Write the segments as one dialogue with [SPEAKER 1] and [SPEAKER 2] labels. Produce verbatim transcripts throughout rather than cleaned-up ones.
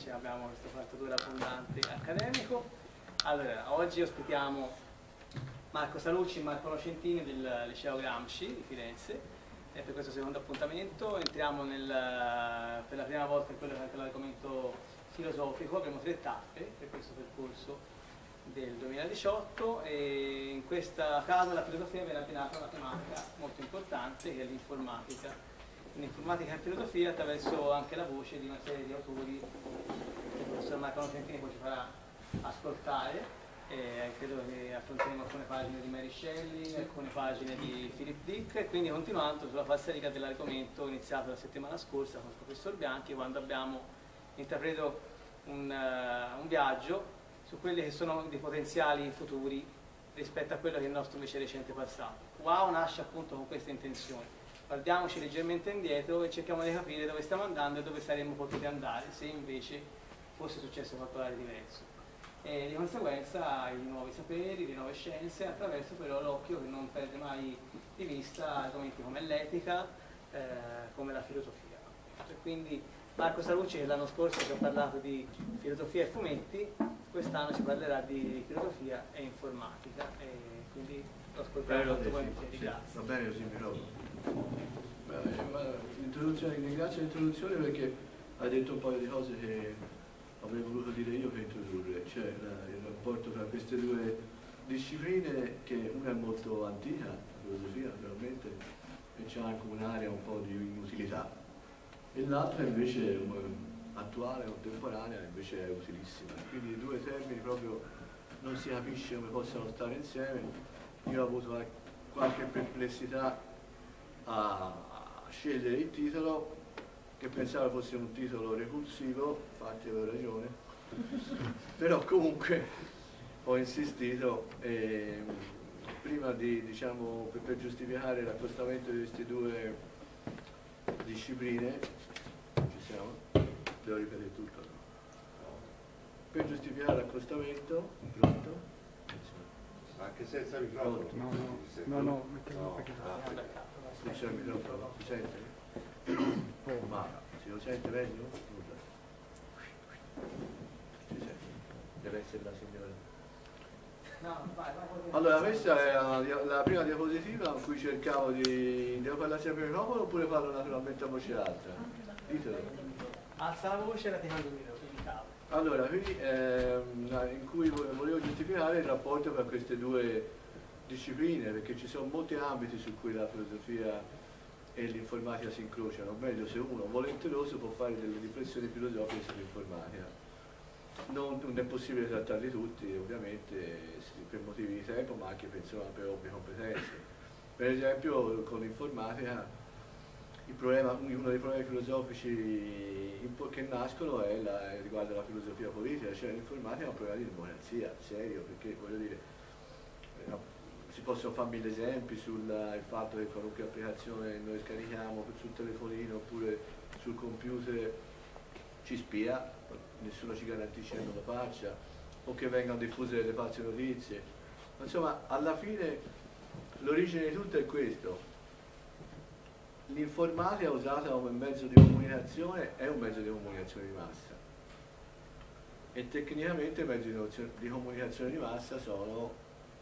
[SPEAKER 1] invece abbiamo questo faltatore abbondante accademico. Allora, oggi ospitiamo Marco Salucci e Marco Nocentini del Liceo Gramsci di Firenze e per questo secondo appuntamento entriamo nel, per la prima volta in quello che è anche l'argomento filosofico. Abbiamo tre tappe per questo percorso del duemiladiciotto e in questa casa la filosofia viene abbinata a una tematica molto importante che è l'informatica. L'informatica e filosofia attraverso anche la voce di una serie di autori che il professor Marco Nocentini poi ci farà ascoltare. Eh, credo che affronteremo alcune pagine di Mary Shelley, alcune pagine di Philip Dick e quindi continuando sulla falsariga dell'argomento iniziato la settimana scorsa con il professor Bianchi, quando abbiamo intrapreso un, uh, un viaggio su quelli che sono dei potenziali futuri rispetto a quello che è il nostro invece recente passato. Wow nasce appunto con questa intenzione. Guardiamoci leggermente indietro e cerchiamo di capire dove stiamo andando e dove saremmo potuti andare se invece fosse successo qualcosa di diverso. E di conseguenza i nuovi saperi, le nuove scienze, attraverso però l'occhio che non perde mai di vista argomenti come l'etica, eh, come la filosofia. E quindi Marco Salucci, che l'anno scorso ci ha parlato di filosofia e fumetti, quest'anno ci parlerà di filosofia e informatica e quindi lo ascoltiamo molto volentieri. Grazie.
[SPEAKER 2] Va bene così, l'introduzione, ringrazio l'introduzione perché hai detto un paio di cose che avrei voluto dire io per introdurre, cioè la, il rapporto tra queste due discipline, che una è molto antica, la filosofia naturalmente, e c'è anche un'area un po' di inutilità, e l'altra invece attuale, contemporanea, invece è utilissima. Quindi i due termini proprio non si capisce come possano stare insieme. Io ho avuto qualche perplessità a scegliere il titolo, che pensavo fosse un titolo repulsivo, infatti avevo ragione, però comunque ho insistito e prima di, diciamo, per, per giustificare l'accostamento di queste due discipline, ci siamo? Devo ripetere tutto, no? Per giustificare l'accostamento, pronto?
[SPEAKER 3] Anche senza microfono?
[SPEAKER 4] No, no, no, no, mettiamo perché
[SPEAKER 2] Non c'è il microfono, si sente? Ma si lo sente meglio? Si sente. Deve essere la signora.
[SPEAKER 1] No, vai, vai, vai.
[SPEAKER 2] Allora, questa è la, la prima diapositiva in cui cercavo di... Devo parlare sempre al microfono oppure parlo naturalmente a voce alta? Ditelo.
[SPEAKER 1] Alza la voce e la ti mando il video, quindi cavo.
[SPEAKER 2] Allora, qui ehm, in cui volevo giustificare il rapporto tra queste due discipline, perché ci sono molti ambiti su cui la filosofia e l'informatica si incrociano, o meglio, se uno volenteroso può fare delle riflessioni filosofiche sull'informatica. Non, non è possibile trattarli tutti, ovviamente, per motivi di tempo, ma anche per, insomma, per ovvie competenze. Per esempio, con l'informatica, il problema, uno dei problemi filosofici che nascono è la, riguarda la filosofia politica, cioè l'informatica è un problema di democrazia, serio, perché voglio dire, no, si possono fare mille esempi sul fatto che qualunque applicazione noi scarichiamo sul telefonino oppure sul computer ci spia, nessuno ci garantisce che non lo faccia, o che vengano diffuse delle false notizie. Insomma, alla fine l'origine di tutto è questo. L'informatica usata come mezzo di comunicazione è un mezzo di comunicazione di massa e tecnicamente i mezzi di comunicazione di massa sono,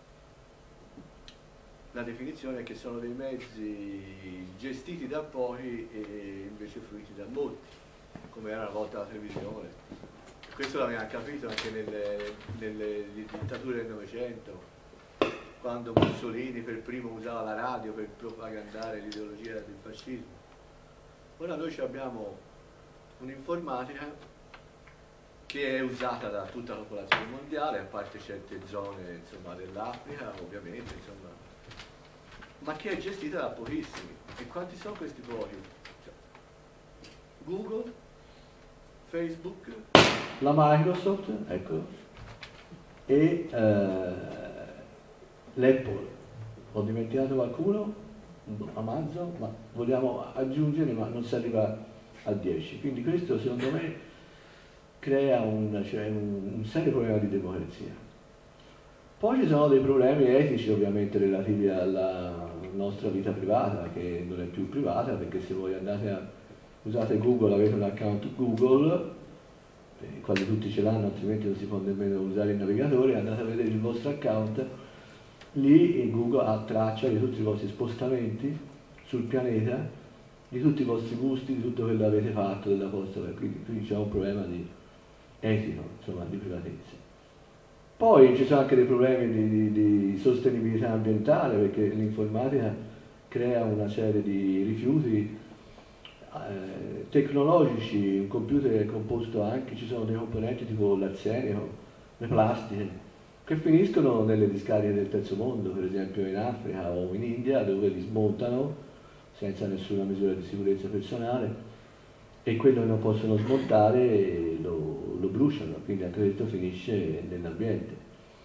[SPEAKER 2] la definizione è che sono dei mezzi gestiti da pochi e invece fruiti da molti, come era una volta la televisione. Questo l'avevamo capito anche nelle, nelle dittature del Novecento, quando Mussolini per primo usava la radio per propagandare l'ideologia del fascismo. Ora noi abbiamo un'informatica che è usata da tutta la popolazione mondiale, a parte certe zone, insomma, dell'Africa, ovviamente, insomma, ma che è gestita da pochissimi. E quanti sono questi pochi? Cioè, Google, Facebook, la Microsoft, ecco, e eh, l'Apple. Ho dimenticato qualcuno? Amazon, ma vogliamo aggiungere, ma non si arriva a dieci. Quindi questo secondo me crea un, cioè un, un serio problema di democrazia. Poi ci sono dei problemi etici ovviamente relativi alla nostra vita privata, che non è più privata, perché se voi andate a usate Google, avete un account Google, quasi tutti ce l'hanno, altrimenti non si può nemmeno usare il navigatore, andate a vedere il vostro account, lì in Google ha traccia di tutti i vostri spostamenti sul pianeta, di tutti i vostri gusti, di tutto quello che avete fatto della posta, quindi, quindi c'è un problema di etico, insomma, di privatezza. Poi ci sono anche dei problemi di, di, di sostenibilità ambientale, perché l'informatica crea una serie di rifiuti eh, tecnologici, un computer è composto anche, ci sono dei componenti tipo l'arsenico, le plastiche, che finiscono nelle discariche del terzo mondo, per esempio in Africa o in India, dove li smontano senza nessuna misura di sicurezza personale, e quello che non possono smontare lo, lo bruciano, quindi anche questo finisce nell'ambiente.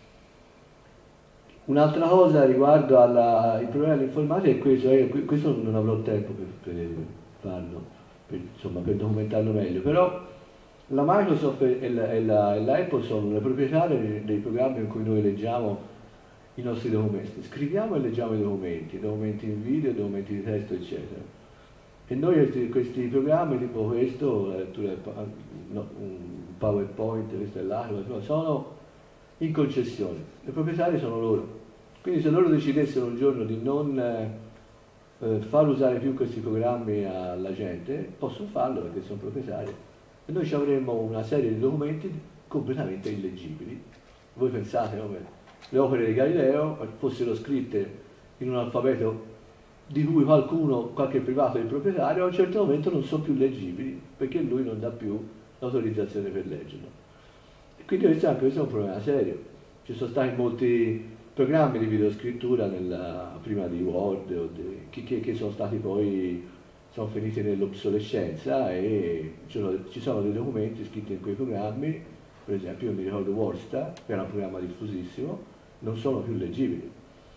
[SPEAKER 2] Un'altra cosa riguardo ai problemi dell'informatica è questo, eh, questo non avrò tempo per, per farlo, per, insomma, per documentarlo meglio, però la Microsoft e la, e la, e la Apple sono le proprietarie dei, dei programmi in cui noi leggiamo i nostri documenti, scriviamo e leggiamo i documenti, documenti in video, documenti di testo, eccetera. E noi questi, questi programmi tipo questo, no, un PowerPoint, questo è l'altro, sono in concessione, i proprietari sono loro. Quindi se loro decidessero un giorno di non eh, far usare più questi programmi alla gente, possono farlo perché sono proprietari. E noi ci avremmo una serie di documenti completamente illeggibili. Voi pensate come le opere di Galileo fossero scritte in un alfabeto di cui qualcuno, qualche privato è il proprietario, a un certo momento non sono più leggibili perché lui non dà più l'autorizzazione per leggerlo. E quindi questo, anche questo è un problema serio. Ci sono stati molti programmi di videoscrittura nella, prima di Word o di, che, che sono stati poi sono finiti nell'obsolescenza e ci sono dei documenti scritti in quei programmi, per esempio io mi ricordo WordStar, che era un programma diffusissimo, non sono più leggibili.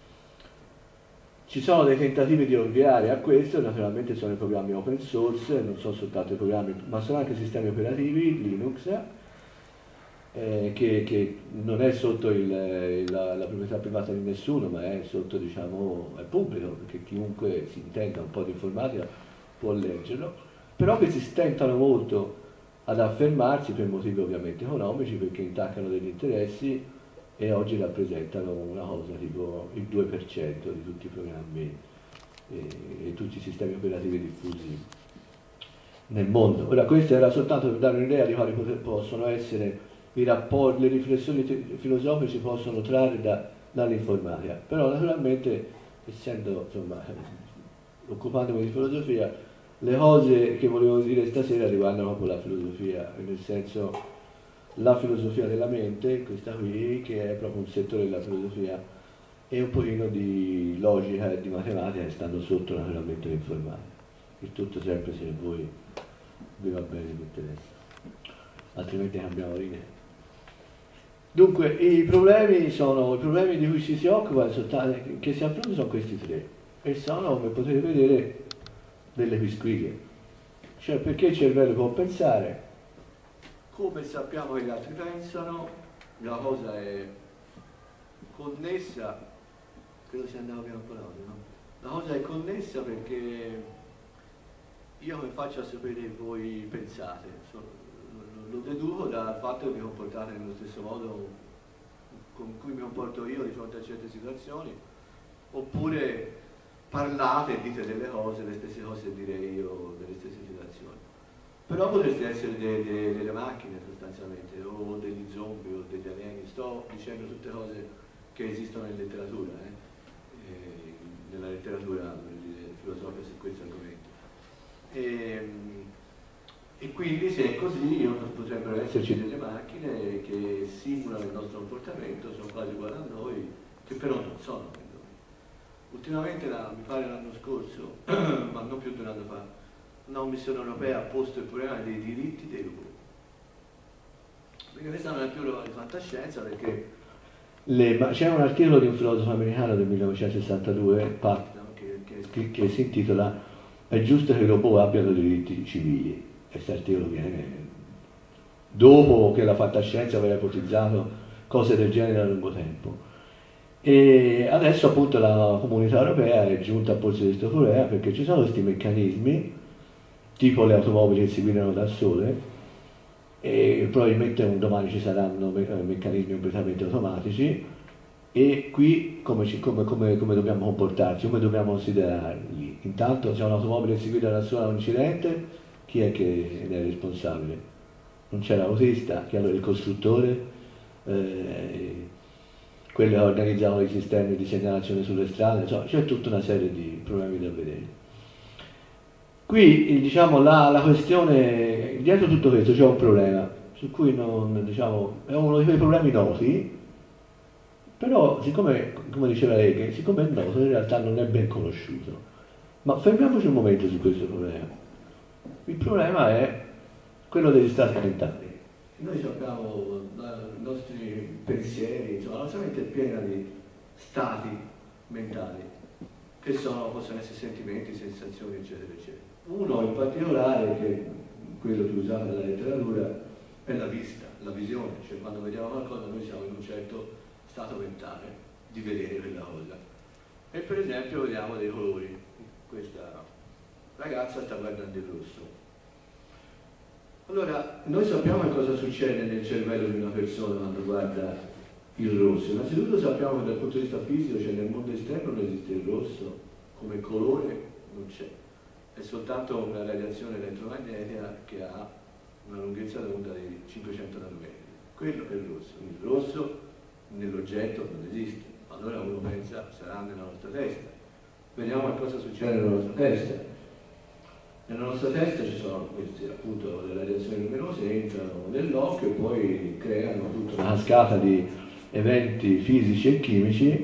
[SPEAKER 2] Ci sono dei tentativi di ovviare a questo, naturalmente sono i programmi open source, non sono soltanto i programmi, ma sono anche sistemi operativi, Linux, eh, che, che non è sotto il, la, la proprietà privata di nessuno, ma è sotto, diciamo, è pubblico, perché chiunque si intenda un po' di informatica può leggerlo, però che si stentano molto ad affermarsi per motivi ovviamente economici, perché intaccano degli interessi e oggi rappresentano una cosa tipo il due per cento di tutti i programmi e, e tutti i sistemi operativi diffusi nel mondo. Ora, questo era soltanto per dare un'idea di quali possono essere i rapporti, le riflessioni filosofiche si possono trarre da, dall'informatica, però naturalmente, essendo, insomma, occupandomi di filosofia, le cose che volevo dire stasera riguardano proprio la filosofia, nel senso la filosofia della mente, questa qui, che è proprio un settore della filosofia, e un pochino di logica e di matematica che stanno sotto naturalmente l'informatica. Il tutto sempre se voi vi va bene, vi interessa, altrimenti cambiamo linea. Dunque, i problemi, sono, i problemi di cui ci si occupa, che si affrontano, sono questi tre, e sono, come potete vedere, delle quisquiglie. Cioè, perché il cervello può pensare, come sappiamo che gli altri pensano, la cosa è connessa, credo sia andato piano un no? La cosa è connessa perché io come faccio a sapere che voi pensate? So, lo deduco dal fatto che vi comportate nello stesso modo con cui mi comporto io di fronte a certe situazioni, oppure parlate e dite delle cose, le stesse cose che direi io delle stesse situazioni. Però potreste essere de, de, delle macchine sostanzialmente, o degli zombie o degli alieni. Sto dicendo tutte cose che esistono in letteratura, eh? E nella letteratura filosofica su questo argomento. E, e quindi se è così potrebbero esserci delle macchine che simulano il nostro comportamento, sono quasi uguali a noi, che però non sono noi. Ultimamente, la, mi pare l'anno scorso, ma non più di un anno fa, una commissione europea ha posto il problema dei diritti dei robot. Perché questa non è più roba di fantascienza, perché c'è un articolo di un filosofo americano del millenovecentosessantadue, Putnam, che, che, che si intitola "È giusto che i robot abbiano diritti civili". Questo articolo viene dopo che la fantascienza aveva ipotizzato cose del genere da lungo tempo. E adesso appunto la comunità europea è giunta a porsi questo problema, perché ci sono questi meccanismi, tipo le automobili che si guidano da sole,
[SPEAKER 5] e probabilmente un domani ci saranno me meccanismi completamente automatici, e qui come, ci, come, come, come dobbiamo comportarci, come dobbiamo considerarli? Intanto c'è un'automobile seguita da solo un incidente, chi è che ne è responsabile? Non c'è l'autista, che allora il costruttore, eh, quelli che organizzavano i sistemi di segnalazione sulle strade, insomma c'è tutta una serie di problemi da vedere. Qui diciamo la, la questione, dietro tutto questo c'è un problema, su cui non, diciamo, è uno di quei problemi noti, però siccome, come diceva lei, siccome è noto in realtà non è ben conosciuto. Ma fermiamoci un momento su questo problema. Il problema è quello degli stati mentali. Noi sappiamo, i nostri pensieri, insomma, la nostra mente è piena di stati mentali, che sono, possono essere sentimenti, sensazioni, eccetera, eccetera. Uno in particolare, che quello che usate nella letteratura, è la vista, la visione, cioè quando vediamo qualcosa noi siamo in un certo stato mentale di vedere quella cosa. E per esempio vediamo dei colori. Questa ragazza sta guardando il rosso. Allora, noi sappiamo che cosa succede nel cervello di una persona quando guarda il rosso. Innanzitutto sappiamo che dal punto di vista fisico, cioè nel mondo esterno non esiste il rosso, come colore non c'è. È soltanto una radiazione elettromagnetica che ha una lunghezza d'onda di cinquecento nanometri. Quello è il rosso. Il rosso nell'oggetto non esiste. Allora uno pensa sarà nella nostra testa. Vediamo cosa succede nella nostra testa. Nella nostra testa ci sono queste, appunto, le radiazioni luminose entrano nell'occhio e poi creano tutta una cascata di eventi fisici e chimici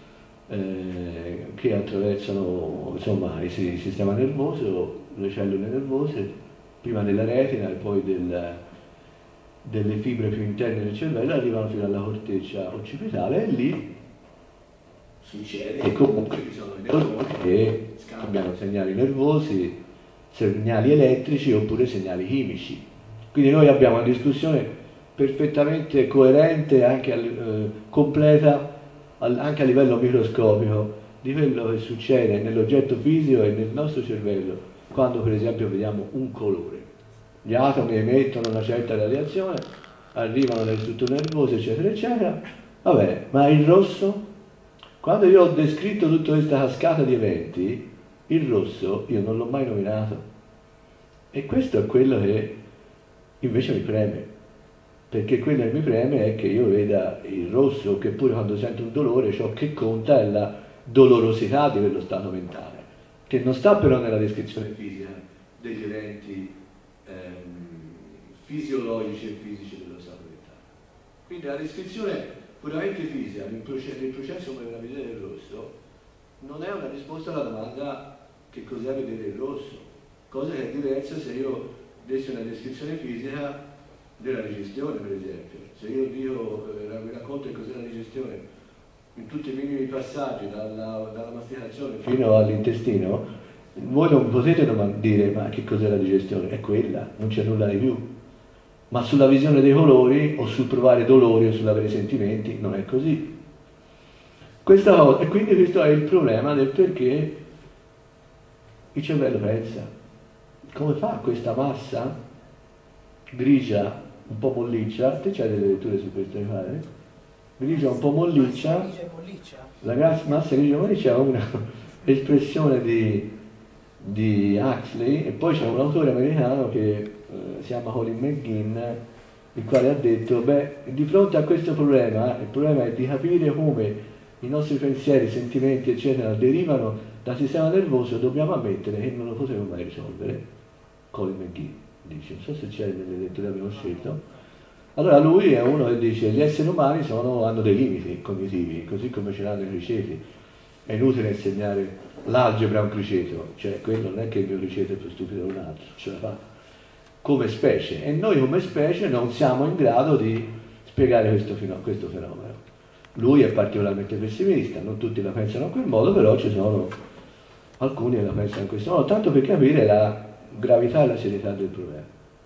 [SPEAKER 5] eh, che attraversano, insomma, il sistema nervoso, le cellule nervose, prima della retina e poi del, delle fibre più interne del cervello, arrivano fino alla corteccia occipitale, e lì succede che comunque ci sono i neuroni che cambiano segnali nervosi, segnali elettrici oppure segnali chimici. Quindi noi abbiamo una discussione perfettamente coerente, anche eh, completa, al, anche a livello microscopico, di quello che succede nell'oggetto fisico e nel nostro cervello quando per esempio vediamo un colore. Gli atomi emettono una certa radiazione, arrivano nelle strutture nervose, eccetera, eccetera. Vabbè, ma il rosso? Quando io ho descritto tutta questa cascata di eventi, il rosso io non l'ho mai nominato. E questo è quello che invece mi preme. Perché quello che mi preme è che io veda il rosso, che pure quando sento un dolore, ciò che conta è la dolorosità di quello stato mentale, che non sta però nella descrizione fisica degli eventi ehm, fisiologici e fisici dello stato mentale. Quindi la descrizione puramente fisica del processo come la vedere del rosso non è una risposta alla domanda che cos'è vedere il rosso, cosa che è diversa se io dessi una descrizione fisica della digestione, per esempio. Se io dico, eh, vi racconto che cos'è la digestione in tutti i minimi passaggi, dalla, dalla masticazione fino all'intestino, voi non potete dire ma che cos'è la digestione? È quella, non c'è nulla di più. Ma sulla visione dei colori o sul provare dolori o sull'avere sentimenti non è così. Questa cosa, e quindi questo è il problema del perché il cervello pensa. Come fa questa massa grigia, un po' molliccia? Te c'hai delle letture su questo, mi pare? Grigia un po' molliccia. La massa grigia molliccia è un'espressione di, di Huxley, e poi c'è un autore americano che si chiama Colin McGinn, il quale ha detto, beh, di fronte a questo problema, il problema è di capire come i nostri pensieri, sentimenti, eccetera, derivano dal sistema nervoso, dobbiamo ammettere che non lo potremo mai risolvere. Colin McGinn dice, non so se c'è nelle letture che abbiamo scelto. Allora lui è uno che dice, gli esseri umani sono, hanno dei limiti cognitivi, così come ce l'hanno i criceti. È inutile insegnare l'algebra a un criceto, cioè quello non è che il mio criceto è più stupido di un altro, ce la fa. Come specie, e noi come specie non siamo in grado di spiegare questo, questo fenomeno. Lui è particolarmente pessimista, non tutti la pensano in quel modo, però ci sono alcuni che la pensano in questo modo, tanto per capire la gravità e la serietà del problema.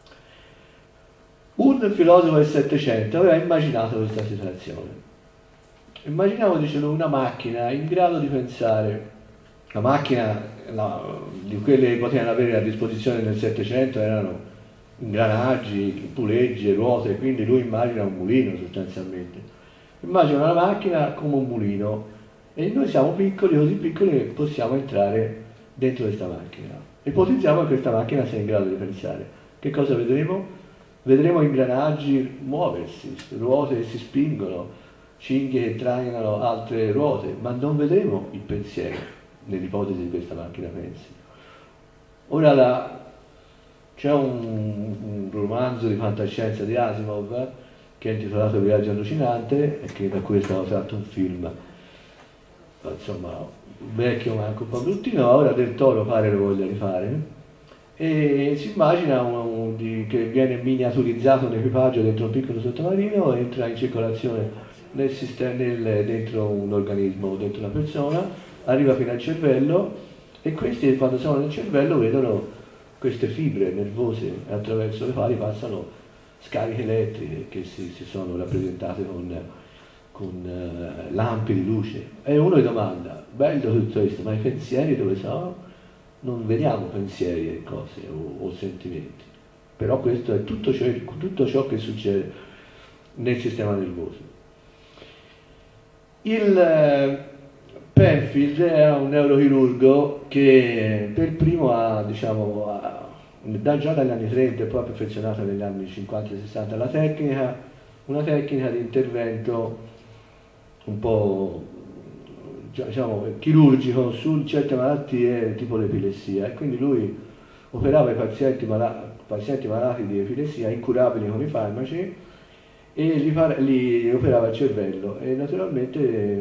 [SPEAKER 5] Un filosofo del Settecento aveva immaginato questa situazione. Immaginiamo, dice lui, una macchina in grado di pensare, la macchina no, di quelle che potevano avere a disposizione nel Settecento erano ingranaggi, pulegge, ruote, quindi lui immagina un mulino sostanzialmente. Immagina una macchina come un mulino e noi siamo piccoli, così piccoli che possiamo entrare dentro questa macchina. Ipotizziamo che questa macchina sia in grado di pensare. Che cosa vedremo? Vedremo ingranaggi muoversi, ruote che si spingono, cinghie che trainano altre ruote, ma non vedremo il pensiero nell'ipotesi di questa macchina pensi. Ora la, c'è un, un romanzo di fantascienza di Asimov che è intitolato Viaggio allucinante e che da cui è stato tratto un film, insomma, vecchio ma anche un po' bruttino. Ora Del Toro pare lo voglia rifare e si immagina un, un, di, che viene miniaturizzato un equipaggio dentro un piccolo sottomarino, entra in circolazione nel sistema, nel, dentro un organismo, dentro una persona, arriva fino al cervello e questi quando sono nel cervello vedono queste fibre nervose attraverso le quali passano scariche elettriche che si, si sono rappresentate con, con uh, lampi di luce. E uno gli domanda, bello tutto questo, ma i pensieri dove sono? Non vediamo pensieri e cose o, o sentimenti, però questo è tutto ciò, tutto ciò che succede nel sistema nervoso. Il uh, Penfield era un neurochirurgo che per primo ha, diciamo, ha Da, già dagli anni trenta e poi perfezionata negli anni cinquanta e sessanta la tecnica, una tecnica di intervento un po' diciamo, chirurgico su certe malattie tipo l'epilessia, e quindi lui operava i pazienti, mala pazienti malati di epilessia incurabili con i farmaci e li, li operava il cervello, e naturalmente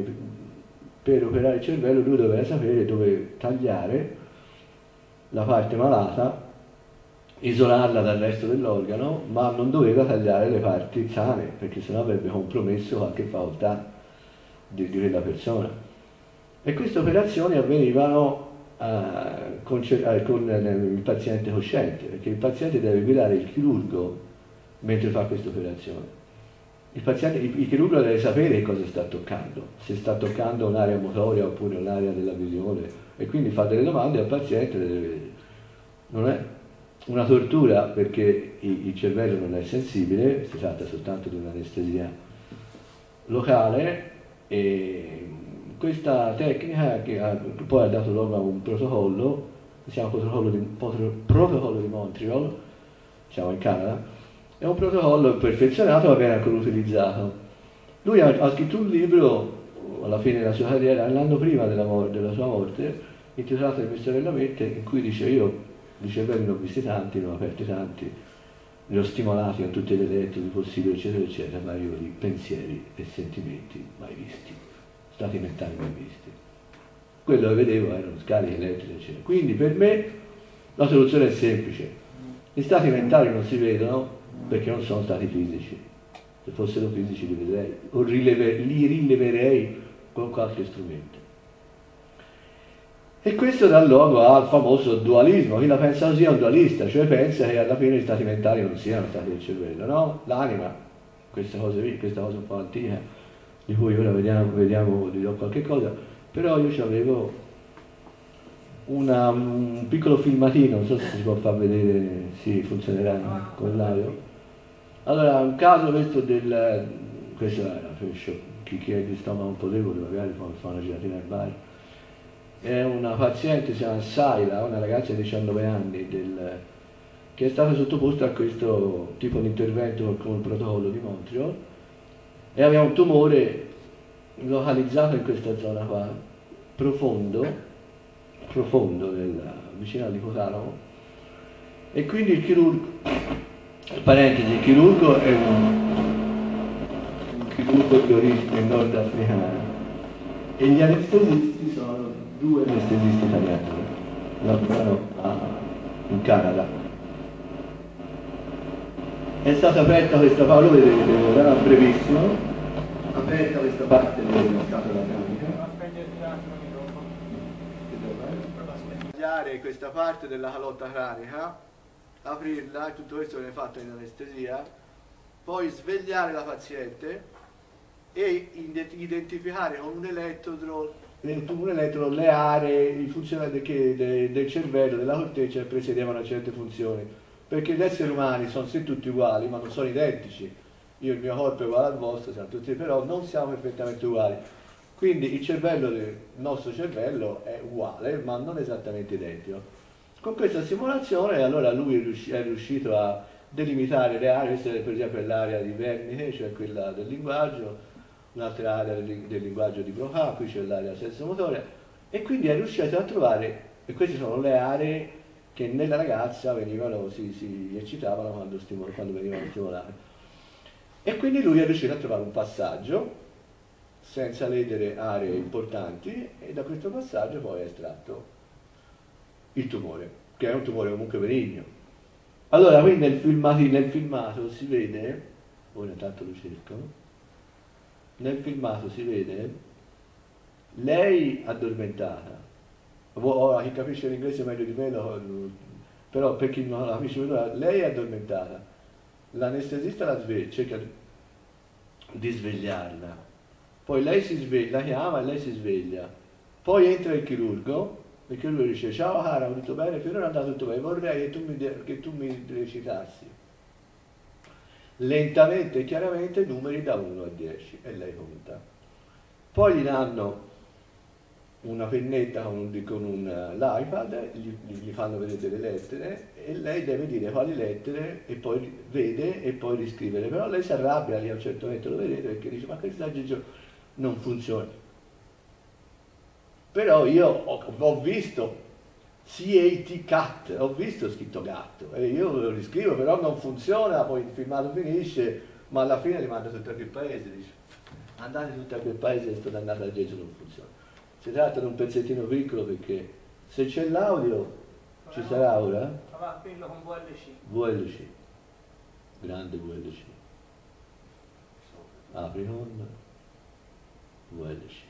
[SPEAKER 5] per operare il cervello lui doveva sapere dove tagliare la parte malata, isolarla dal resto dell'organo, ma non doveva tagliare le parti sane, perché sennò avrebbe compromesso qualche facoltà di, di quella persona. E queste operazioni avvenivano eh, con, eh, con il paziente cosciente, perché il paziente deve guidare il chirurgo mentre fa questa operazione. Il, paziente, il, il chirurgo deve sapere che cosa sta toccando, se sta toccando un'area motoria oppure un'area della visione, e quindi fa delle domande al paziente, le deve vedere. Non è una tortura perché il cervello non è sensibile, si tratta soltanto di un'anestesia locale, e questa tecnica che, ha, che poi ha dato luogo a un protocollo, si chiama protocollo di, protocollo di Montreal, siamo in Canada, è un protocollo perfezionato ma viene ancora utilizzato. Lui ha, ha scritto un libro alla fine della sua carriera, l'anno prima della, della sua morte, intitolato Il mistero della mente, in cui dice: io di cervelli ne ho visti tanti, ne ho aperti tanti, li ho stimolati a tutti gli elettrodi possibili, eccetera, eccetera, ma io di pensieri e sentimenti mai visti, stati mentali mai visti. Quello che vedevo erano scariche elettriche, eccetera. Quindi per me la soluzione è semplice: gli stati mentali non si vedono perché non sono stati fisici. Se fossero fisici li vedrei, o rileve, li rileverei con qualche strumento. E questo dà luogo al famoso dualismo. Chi la pensa così è un dualista, cioè pensa che alla fine gli stati mentali non siano stati del cervello, no? L'anima, questa cosa, questa cosa un po' antica, di cui ora vediamo, vediamo dirò qualche cosa, però io ci avevo una, un piccolo filmatino, non so se si può far vedere, sì, funzionerà con l'audio. Allora, un caso questo del, questo era chi, chi è di stomaco un po' debole, magari fa una giratina al bar. È una paziente, si chiama Saila, una ragazza di diciannove anni, del, che è stata sottoposta a questo tipo di intervento con il protocollo di Montreal, e aveva un tumore localizzato in questa zona qua, profondo, profondo nel, vicino all'ipotalamo, e quindi il chirurgo, parentesi, il chirurgo è un, un chirurgo di origine nordafricana, e gli anestesisti sono due anestesisti italiani, lavorano in Canada. È stata aperta questa parte, lo vedete ora, brevissimo, aperta questa parte della scatola cranica. Tagliare questa parte della calotta cranica, aprirla, e tutto questo viene fatto in anestesia, poi svegliare la paziente e identificare con un elettrodo, un elettrodo le aree, i funzionali che, de, del cervello, della corteccia che presiedevano a certe funzioni, perché gli esseri umani sono sì tutti uguali, ma non sono identici. Io il mio corpo è uguale al vostro, siamo tutti, però non siamo perfettamente uguali. Quindi il cervello del il nostro cervello è uguale, ma non esattamente identico. Con questa simulazione allora lui è, riusci- è riuscito a delimitare le aree, questa è per esempio l'area di Wernicke, cioè quella del linguaggio, un'altra area del, del linguaggio di Broca, qui c'è l'area senso-motore, e quindi è riuscito a trovare, e queste sono le aree che nella ragazza venivano, si, si eccitavano quando, stimol- quando venivano stimolate. E quindi lui è riuscito a trovare un passaggio senza ledere aree importanti e da questo passaggio poi è estratto il tumore, che è un tumore comunque benigno. Allora qui nel, filmati, nel filmato si vede, ora intanto lo cerco, nel filmato si vede lei addormentata, ora chi capisce l'inglese meglio di me, lo, però per chi non la capisce, lei è addormentata. L'anestesista la sveglia, cerca di svegliarla, poi lei si sveglia, la chiama e lei si sveglia, poi entra il chirurgo, il chirurgo dice ciao cara, ho detto bene, per ora è andato tutto bene, vorrei che tu mi, de- che tu mi recitassi lentamente e chiaramente numeri da uno a dieci e lei conta. Poi gli danno una pennetta con, un, con un, uh, l'iPad, gli, gli fanno vedere delle lettere e lei deve dire quali lettere e poi vede e poi riscrivere, però lei si arrabbia lì a un certo momento, lo vedete, perché dice ma questo aggeggio non funziona. Però io ho, ho visto C A T cat, ho visto scritto gatto e io lo riscrivo, però non funziona, poi il filmato finisce, ma alla fine li manda tutti a quel paese, dice andate tutti a quel paese e sto dannato aggeggio non funziona. Si tratta di un pezzettino piccolo perché se c'è l'audio ci sarà ora?
[SPEAKER 1] Va quello con V L C.
[SPEAKER 5] V L C, grande V L C. Apri con V L C.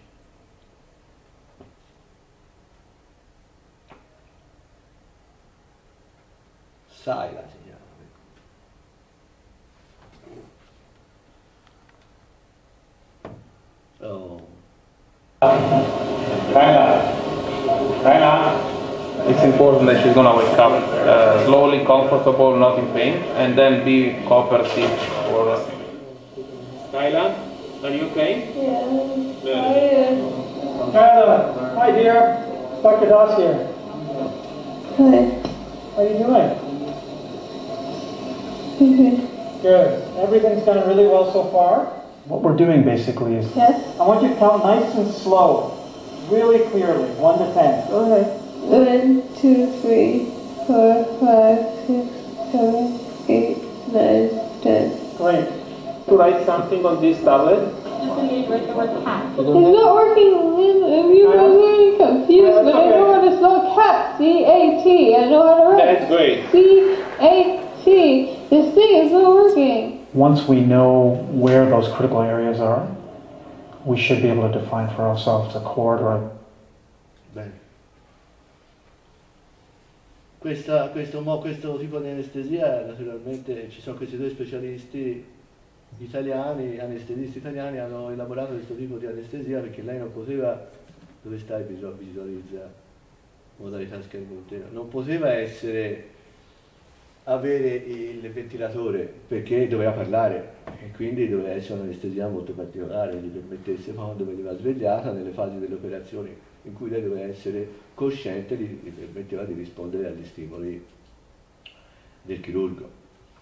[SPEAKER 5] Sai la si chiama. Oh.
[SPEAKER 6] Kyla, Kyla. It's important that she's gonna wake up uh, slowly, comfortable, not in pain, and then be cooperative for. Kyla, are you okay?
[SPEAKER 7] Yeah.
[SPEAKER 4] Kyla, hi dear. Doctor Doss here.
[SPEAKER 7] Hi.
[SPEAKER 4] How are you doing?
[SPEAKER 7] Good.
[SPEAKER 4] Good. Everything's gone really well so far. What we're doing basically is,
[SPEAKER 7] Yes.
[SPEAKER 4] I want you to count nice and slow, really clearly, one to ten.
[SPEAKER 7] Okay. One, two, three, four, five, six, seven, eight, nine, ten.
[SPEAKER 4] Great.
[SPEAKER 6] To write something on this tablet.
[SPEAKER 7] It's not working. If you are really confused, but I know how to spell cat. C A T. I know how to write.
[SPEAKER 6] That's great.
[SPEAKER 7] C A T. This thing is not working.
[SPEAKER 4] Once we know where those critical areas are, we should be able to define for ourselves a chord or a...
[SPEAKER 5] Bene. Questa, questo, mo, questo tipo di anestesia, naturalmente ci sono questi due specialisti italiani, anestesisti italiani, hanno elaborato questo tipo di anestesia perché lei non poteva, dove stai visualizza, modalità schermo intero, non poteva essere, avere il ventilatore perché doveva parlare e quindi doveva essere un'anestesia molto particolare, gli permettesse quando veniva svegliata nelle fasi delle operazioni in cui lei doveva essere cosciente, gli, gli permetteva di rispondere agli stimoli del chirurgo.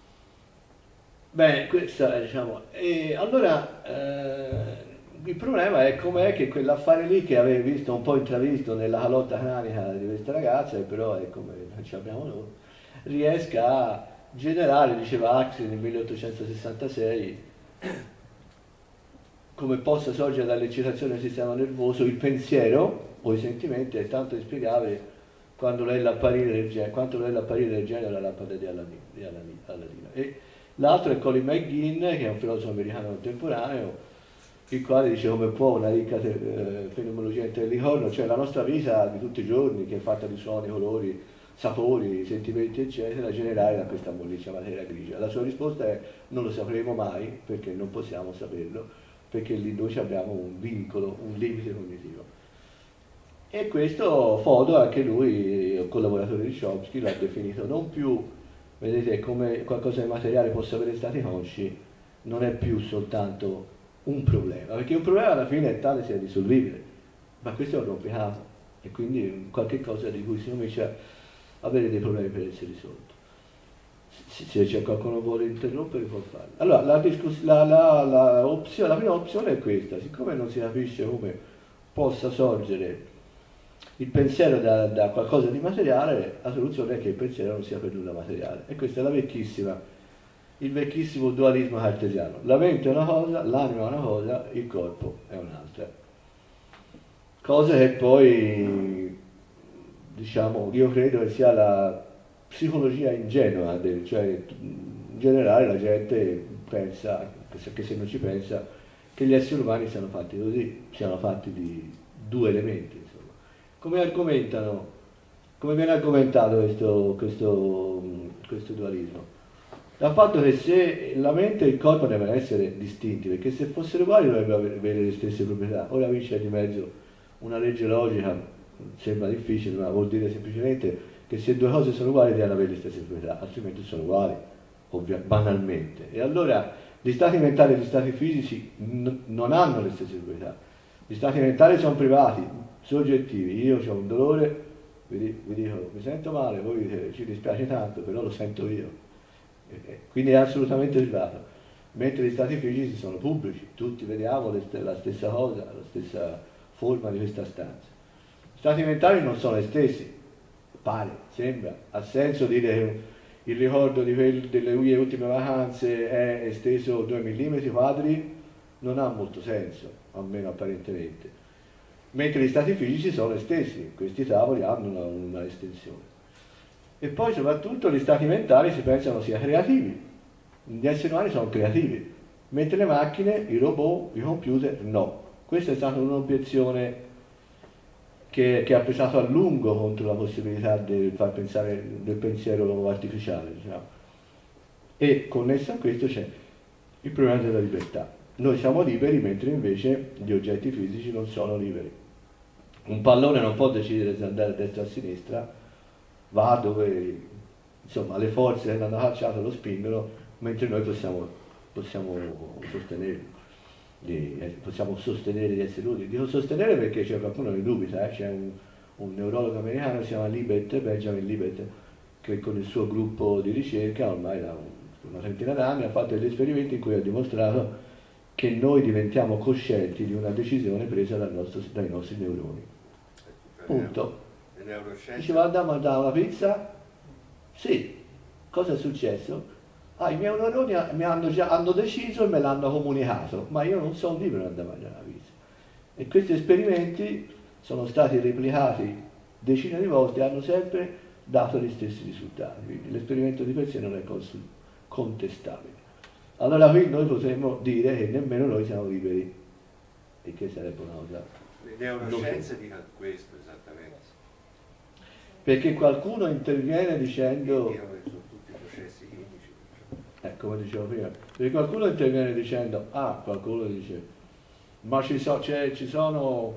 [SPEAKER 5] Bene, questa è, diciamo, e allora eh, il problema è com'è che quell'affare lì che avevi visto, un po' intravisto nella calotta cranica di questa ragazza, e però è come ci abbiamo noi, riesca a generare, diceva Huxley nel milleottocentosessantasei, come possa sorgere dall'eccitazione del sistema nervoso il pensiero o i sentimenti, è tanto inspiegabile quando lei l'apparire del genere, quanto lei l'apparire del genere alla lampada di Aladino. E l'altro è Colin McGinn, che è un filosofo americano contemporaneo, il quale dice come può una ricca eh, fenomenologia intellicorno, cioè la nostra vita di tutti i giorni, che è fatta di suoni, colori, sapori, sentimenti, eccetera, generare da questa molliccia materia grigia. La sua risposta è non lo sapremo mai, perché non possiamo saperlo, perché lì noi abbiamo un vincolo, un limite cognitivo. E questo Fodor, anche lui, collaboratore di Chomsky, l'ha definito non più vedete come qualcosa di materiale possa avere stati consci, non è più soltanto un problema, perché un problema alla fine è tale sia risolvibile, ma questo è un rompicapo e quindi qualche cosa di cui si comincia a avere dei problemi per essere risolto. Se c'è qualcuno che vuole interrompere può farlo. Allora, la, la, la, la, opzione, la prima opzione è questa: siccome non si capisce come possa sorgere il pensiero da, da qualcosa di materiale, la soluzione è che il pensiero non sia per nulla materiale. E questa è la vecchissima, il vecchissimo dualismo cartesiano. La mente è una cosa, l'anima è una cosa, il corpo è un'altra. Cosa che poi, diciamo, io credo che sia la psicologia ingenua, del, cioè in generale la gente pensa, che se non ci pensa, che gli esseri umani siano fatti così, siano fatti di due elementi, insomma. Come argomentano, come viene argomentato questo, questo, questo dualismo? Dal fatto che se la mente e il corpo devono essere distinti, perché se fossero uguali dovrebbero avere le stesse proprietà. Ora qui c'è di mezzo una legge logica, sembra difficile, ma vuol dire semplicemente che se due cose sono uguali devono avere le stesse proprietà, altrimenti sono uguali, ovvia, banalmente. E allora gli stati mentali e gli stati fisici n- non hanno le stesse proprietà. Gli stati mentali sono privati, soggettivi. Io ho un dolore, vi, di- vi dico mi sento male, voi dite ci dispiace tanto, però lo sento io. E, e, quindi è assolutamente privato. Mentre gli stati fisici sono pubblici, tutti vediamo le st- la stessa cosa, la stessa forma di questa stanza. Gli stati mentali non sono gli stessi. Pare, sembra, ha senso dire che il ricordo di quel, delle mie ultime vacanze è esteso due millimetri quadri? Non ha molto senso, almeno apparentemente. Mentre gli stati fisici sono gli stessi, questi tavoli hanno una, una estensione. E poi soprattutto gli stati mentali si pensano sia creativi, gli esseri umani sono creativi, mentre le macchine, i robot, i computer no. Questa è stata un'obiezione Che, che ha pesato a lungo contro la possibilità di far pensare del pensiero artificiale, diciamo. E connesso a questo c'è il problema della libertà. Noi siamo liberi mentre invece gli oggetti fisici non sono liberi. Un pallone non può decidere se andare a destra o a sinistra, va dove, insomma, le forze che l'hanno calciato lo spingono, mentre noi possiamo, possiamo sostenerlo. Di, eh, possiamo sostenere di essere utili. Dico sostenere perché c'è qualcuno che dubita, eh? C'è un, un neurologo americano che si chiama Libet, Benjamin Libet, che con il suo gruppo di ricerca ormai da un, una trentina d'anni ha fatto degli esperimenti in cui ha dimostrato che noi diventiamo coscienti di una decisione presa dal nostro, dai nostri neuroni. Punto. Diceva andiamo a dare una pizza? Sì. Cosa è successo? Ah, i miei neuroni mi hanno già hanno deciso e me l'hanno comunicato, ma io non sono libero di andare a mangiare la pizza. E questi esperimenti sono stati replicati decine di volte e hanno sempre dato gli stessi risultati, quindi l'esperimento di per sé non è contestabile. Allora qui noi potremmo dire che nemmeno noi siamo liberi, e che sarebbe una cosa...
[SPEAKER 3] Le neuroscienze dicono questo esattamente.
[SPEAKER 5] Perché qualcuno interviene dicendo... Eh, come dicevo prima, perché qualcuno interviene dicendo, ah, qualcuno dice, ma ci, so, ci sono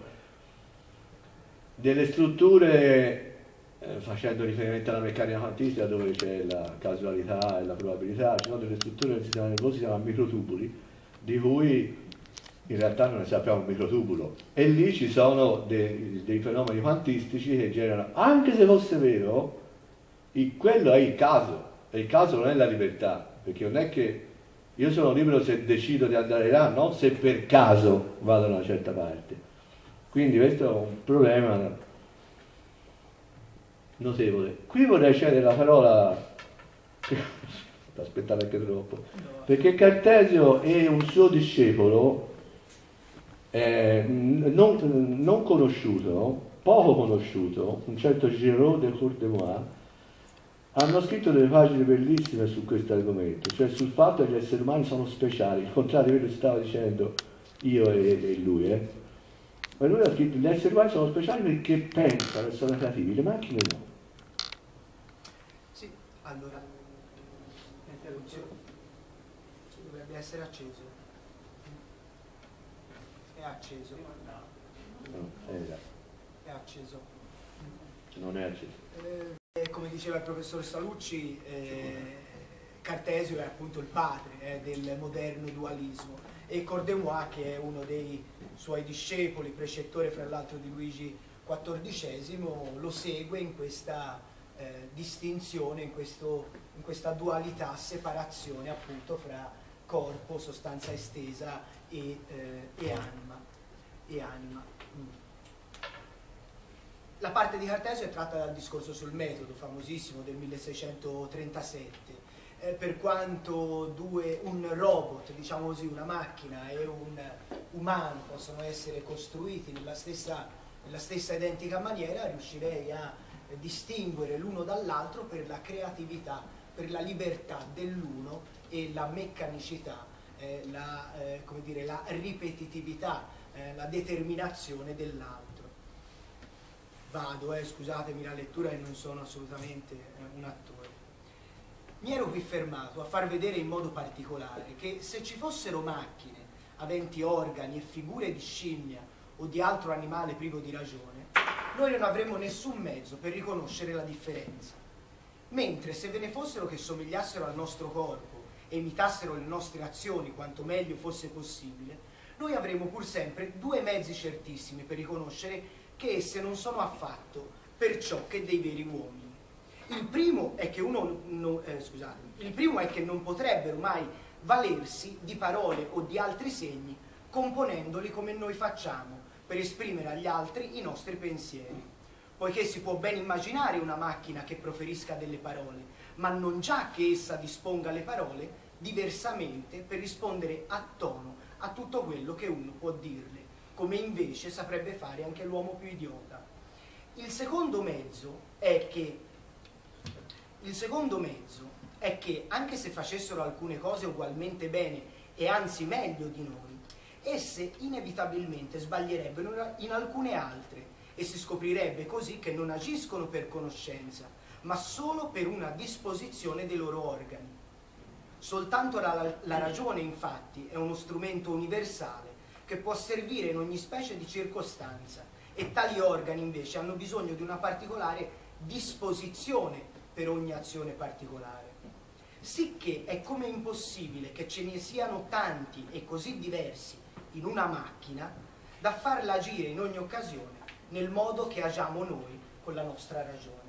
[SPEAKER 5] delle strutture, eh, facendo riferimento alla meccanica quantistica dove c'è la casualità e la probabilità, ci sono delle strutture del sistema nervoso che si chiamano microtubuli, di cui in realtà non ne sappiamo un microtubulo, e lì ci sono dei, dei fenomeni quantistici che generano, anche se fosse vero, il, quello è il caso, e il caso non è la libertà. Perché non è che io sono libero se decido di andare là, non se per caso vado da una certa parte. Quindi questo è un problema notevole. Qui vorrei cedere la parola, aspettate anche troppo, perché Cartesio e un suo discepolo eh, non, non conosciuto, poco conosciuto, un certo Giraud de Courdemois, hanno scritto delle pagine bellissime su questo argomento, cioè sul fatto che gli esseri umani sono speciali, il contrario di quello che stava dicendo io e, e lui, eh. Ma lui ha scritto gli esseri umani sono speciali perché pensano e sono creativi, le macchine no.
[SPEAKER 8] Sì, allora, l'interruzione dovrebbe essere acceso. È acceso.
[SPEAKER 5] No, è,
[SPEAKER 8] È acceso.
[SPEAKER 5] non è acceso.
[SPEAKER 8] Eh, eh, come diceva il professor Salucci, eh, Cartesio è appunto il padre eh, del moderno dualismo, e Cordemois, che è uno dei suoi discepoli, precettore fra l'altro di Luigi quattordicesimo, lo segue in questa eh, distinzione, in, questo, in questa dualità, separazione appunto fra corpo, sostanza estesa e, eh, e anima. E anima. Mm. La parte di Cartesio è tratta dal discorso sul metodo, famosissimo, del milleseicentotrentasette. Eh, per quanto due, un robot, diciamo così, una macchina e un umano possono essere costruiti nella stessa, nella stessa identica maniera, riuscirei a eh, distinguere l'uno dall'altro per la creatività, per la libertà dell'uno e la meccanicità, eh, la, eh, come dire, la ripetitività, eh, la determinazione dell'altro. Vado, eh, scusatemi la lettura e non sono assolutamente eh, un attore. Mi ero qui fermato a far vedere in modo particolare che se ci fossero macchine aventi organi e figure di scimmia o di altro animale privo di ragione, noi non avremmo nessun mezzo per riconoscere la differenza. Mentre se ve ne fossero che somigliassero al nostro corpo e imitassero le nostre azioni quanto meglio fosse possibile, noi avremmo pur sempre due mezzi certissimi per riconoscere che esse non sono affatto perciò che dei veri uomini. Il primo è che uno, no, eh, scusate, il primo è che non potrebbero mai valersi di parole o di altri segni componendoli come noi facciamo per esprimere agli altri i nostri pensieri, poiché si può ben immaginare una macchina che proferisca delle parole, ma non già che essa disponga le parole diversamente per rispondere a tono a tutto quello che uno può dirle, come invece saprebbe fare anche l'uomo più idiota. Il secondo mezzo è che Il secondo mezzo è che, anche se facessero alcune cose ugualmente bene e anzi meglio di noi, esse inevitabilmente sbaglierebbero in alcune altre e si scoprirebbe così che non agiscono per conoscenza, ma solo per una disposizione dei loro organi. Soltanto la, la ragione, infatti, è uno strumento universale che può servire in ogni specie di circostanza, e tali organi invece hanno bisogno di una particolare disposizione per ogni azione particolare. Sicché è come impossibile che ce ne siano tanti e così diversi in una macchina da farla agire in ogni occasione nel modo che agiamo noi con la nostra ragione.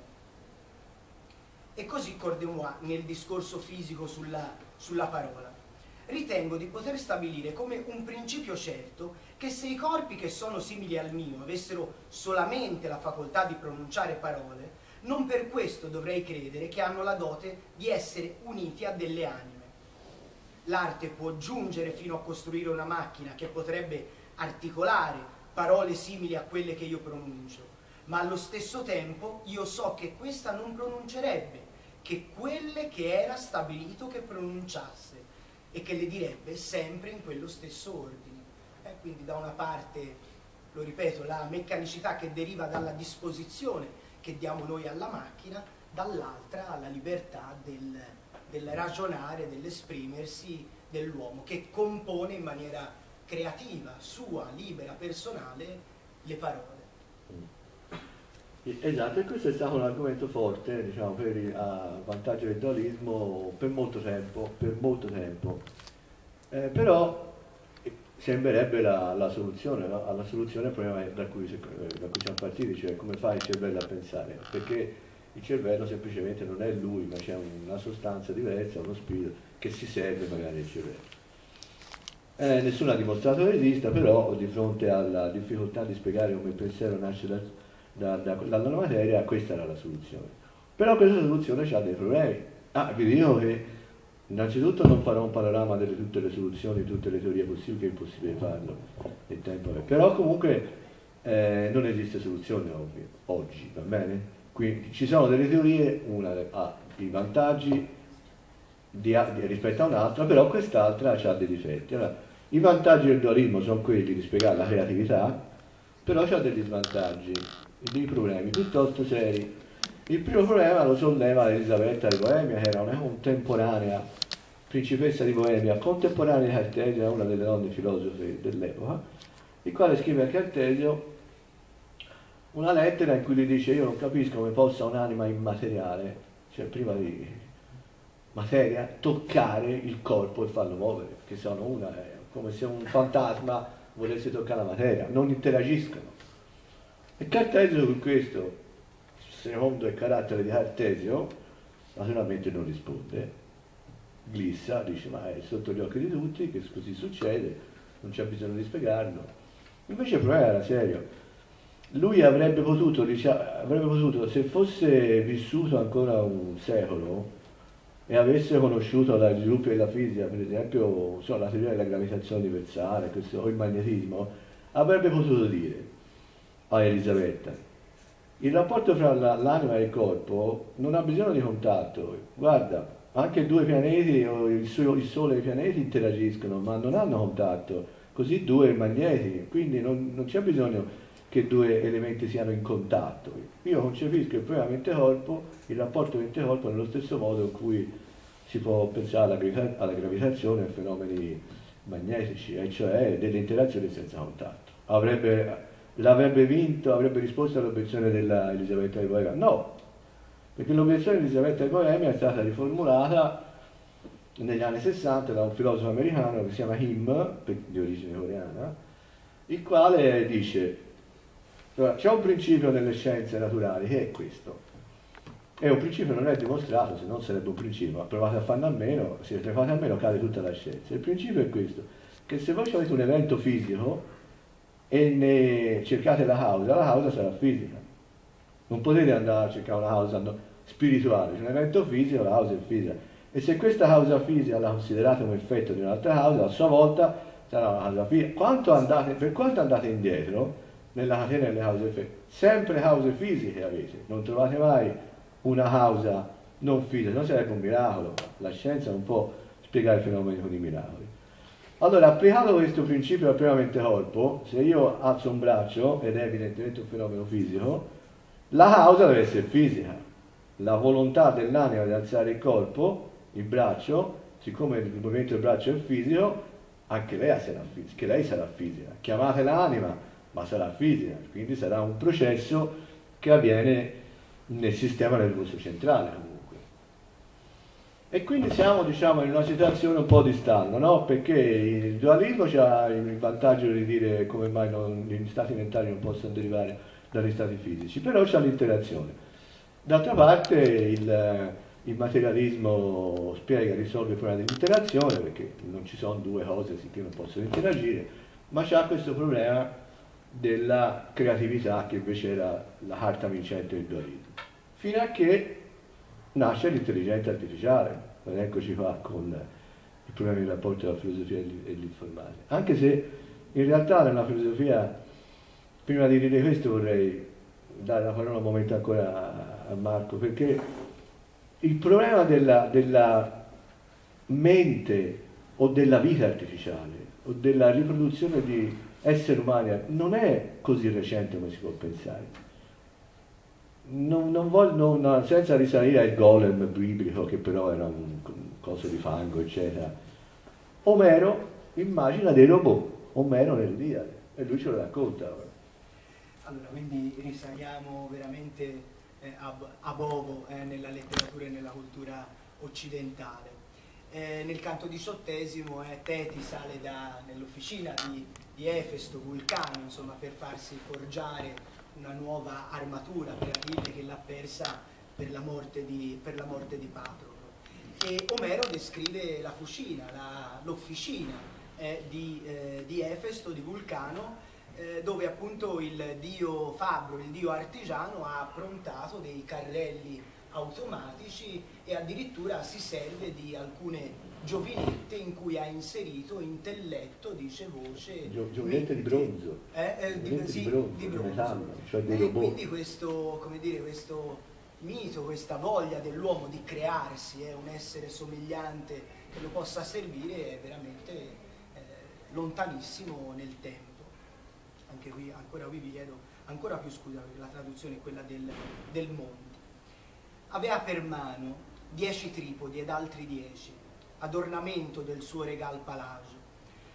[SPEAKER 8] E così Cordemois nel discorso fisico sulla, sulla parola. Ritengo di poter stabilire come un principio certo che se i corpi che sono simili al mio avessero solamente la facoltà di pronunciare parole, non per questo dovrei credere che hanno la dote di essere uniti a delle anime. L'arte può giungere fino a costruire una macchina che potrebbe articolare parole simili a quelle che io pronuncio, ma allo stesso tempo io so che questa non pronuncerebbe che quelle che era stabilito che pronunciasse e che le direbbe sempre in quello stesso ordine. Eh, quindi da una parte, lo ripeto, la meccanicità che deriva dalla disposizione che diamo noi alla macchina, dall'altra alla libertà del, del ragionare, dell'esprimersi dell'uomo, che compone in maniera creativa, sua, libera, personale, le parole.
[SPEAKER 5] Esatto, e questo è stato un argomento forte, diciamo, per il, a vantaggio del dualismo per molto tempo, per molto tempo. Eh, però sembrerebbe la, la soluzione, no? Alla soluzione al problema da cui, da cui siamo partiti, cioè come fa il cervello a pensare, perché il cervello semplicemente non è lui, ma c'è una sostanza diversa, uno spirito che si serve magari del cervello. Eh, nessuno ha dimostrato che esista, però di fronte alla difficoltà di spiegare come il pensiero nasce da, da, da, dalla materia, questa era la soluzione. Però questa soluzione ha dei problemi. Ah, vi dico che innanzitutto non farò un panorama delle tutte le soluzioni, tutte le teorie possibili, che è impossibile farlo nel tempo. Però comunque eh, non esiste soluzione ovvio, oggi, va bene? Quindi ci sono delle teorie, una ha i vantaggi di, di, rispetto a un'altra, però quest'altra ha dei difetti. Allora, i vantaggi del dualismo sono quelli di spiegare la creatività, però ha degli svantaggi, dei problemi piuttosto seri. Il primo problema lo solleva Elisabetta di Boemia, che era una contemporanea principessa di Boemia, contemporanea di Cartesio, una delle donne filosofe dell'epoca, il quale scrive a Cartesio una lettera in cui lui dice: io non capisco come possa un'anima immateriale, cioè prima di materia, toccare il corpo e farlo muovere, perché sono una, è come se un fantasma volesse toccare la materia, non interagiscono. E Cartesio con questo, secondo il carattere di Cartesio, naturalmente non risponde, glissa, dice: ma è sotto gli occhi di tutti che così succede, non c'è bisogno di spiegarlo. Invece il problema era serio. Lui avrebbe potuto, diciamo, avrebbe potuto, se fosse vissuto ancora un secolo e avesse conosciuto gli sviluppi della fisica, per esempio so, la teoria della gravitazione universale, questo, o il magnetismo, avrebbe potuto dire a Elisabetta: il rapporto fra l'anima e il corpo non ha bisogno di contatto, guarda, anche due pianeti, o il, il Sole e i pianeti interagiscono, ma non hanno contatto, così due magneti, quindi non, non c'è bisogno che due elementi siano in contatto. Io concepisco il problema mente-corpo, il rapporto mente-corpo nello stesso modo in cui si può pensare alla, gravita alla gravitazione e fenomeni magnetici, e cioè delle interazioni senza contatto. Avrebbe, l'avrebbe vinto, avrebbe risposto all'obiezione della Elisabetta di Boemia? No, perché l'obiezione di Elisabetta di Boemia è stata riformulata negli anni sessanta da un filosofo americano che si chiama Him, di origine coreana, il quale dice: c'è un principio nelle scienze naturali che è questo, e un principio non è dimostrato, se non sarebbe un principio, ma provate a farlo a meno, se ne fate a meno cade tutta la scienza. Il principio è questo, che se voi avete un evento fisico e ne cercate la causa, la causa sarà fisica. Non potete andare a cercare una causa spirituale, c'è un evento fisico, la causa è fisica. E se questa causa fisica la considerate un effetto di un'altra causa, a sua volta sarà una causa fisica. Quanto andate, per quanto andate indietro nella catena delle cause e effetti, sempre cause fisiche avete, non trovate mai una causa non fisica, se no sarebbe un miracolo. La scienza non può spiegare i fenomeni con i miracoli. Allora, applicato questo principio al prima mente-corpo, se io alzo un braccio, ed è evidentemente un fenomeno fisico, la causa deve essere fisica. La volontà dell'anima di alzare il corpo, il braccio, siccome il movimento del braccio è fisico, anche lei sarà fisica, che lei sarà fisica. Chiamate l'anima, ma sarà fisica, quindi sarà un processo che avviene nel sistema nervoso centrale comunque. E quindi siamo, diciamo, in una situazione un po' di stallo, no? Perché il dualismo ha il vantaggio di dire come mai non, gli stati mentali non possono derivare dagli stati fisici, però c'è l'interazione. D'altra parte il, il materialismo spiega e risolve il problema dell'interazione, perché non ci sono due cose che non possono interagire, ma c'ha questo problema della creatività, che invece era la carta vincente del dualismo, fino a che nasce l'intelligenza artificiale. Ed eccoci qua con il problema del rapporto tra la filosofia e l'informatica, anche se in realtà nella filosofia, prima di dire questo vorrei dare la parola un momento ancora a Marco, perché il problema della, della mente o della vita artificiale o della riproduzione di esseri umani non è così recente come si può pensare. Non, non voglio, non, senza risalire al golem biblico, che però era un, un coso di fango, eccetera. Omero immagina dei robot, Omero nell'Iliade, e lui ce lo racconta.
[SPEAKER 8] Allora, quindi risaliamo veramente eh, a, a Bovo eh, nella letteratura e nella cultura occidentale. Eh, nel canto diciottesimo eh, Teti sale nell'officina di, di Efesto, Vulcano, insomma, per farsi forgiare una nuova armatura per Achille che l'ha persa per la morte di, per la morte di Patroclo. E Omero descrive la fucina, l'officina eh, di, eh, di Efesto, di Vulcano, eh, dove appunto il dio fabbro, il dio artigiano, ha approntato dei carrelli automatici e addirittura si serve di alcune giovinette in cui ha inserito intelletto, dice voce,
[SPEAKER 5] Gio, giovinette di bronzo,
[SPEAKER 8] eh, eh, di, sì,
[SPEAKER 5] di bronzo,
[SPEAKER 8] di bronzo.
[SPEAKER 5] Metallo, cioè
[SPEAKER 8] e
[SPEAKER 5] robot.
[SPEAKER 8] quindi questo, come dire, questo mito, questa voglia dell'uomo di crearsi eh, un essere somigliante che lo possa servire è veramente eh, lontanissimo nel tempo. Anche qui, ancora qui vi chiedo, ancora più scusa perché la traduzione è quella del, del mondo. Aveva per mano dieci tripodi ed altri dieci, ad ornamento del suo regal palagio.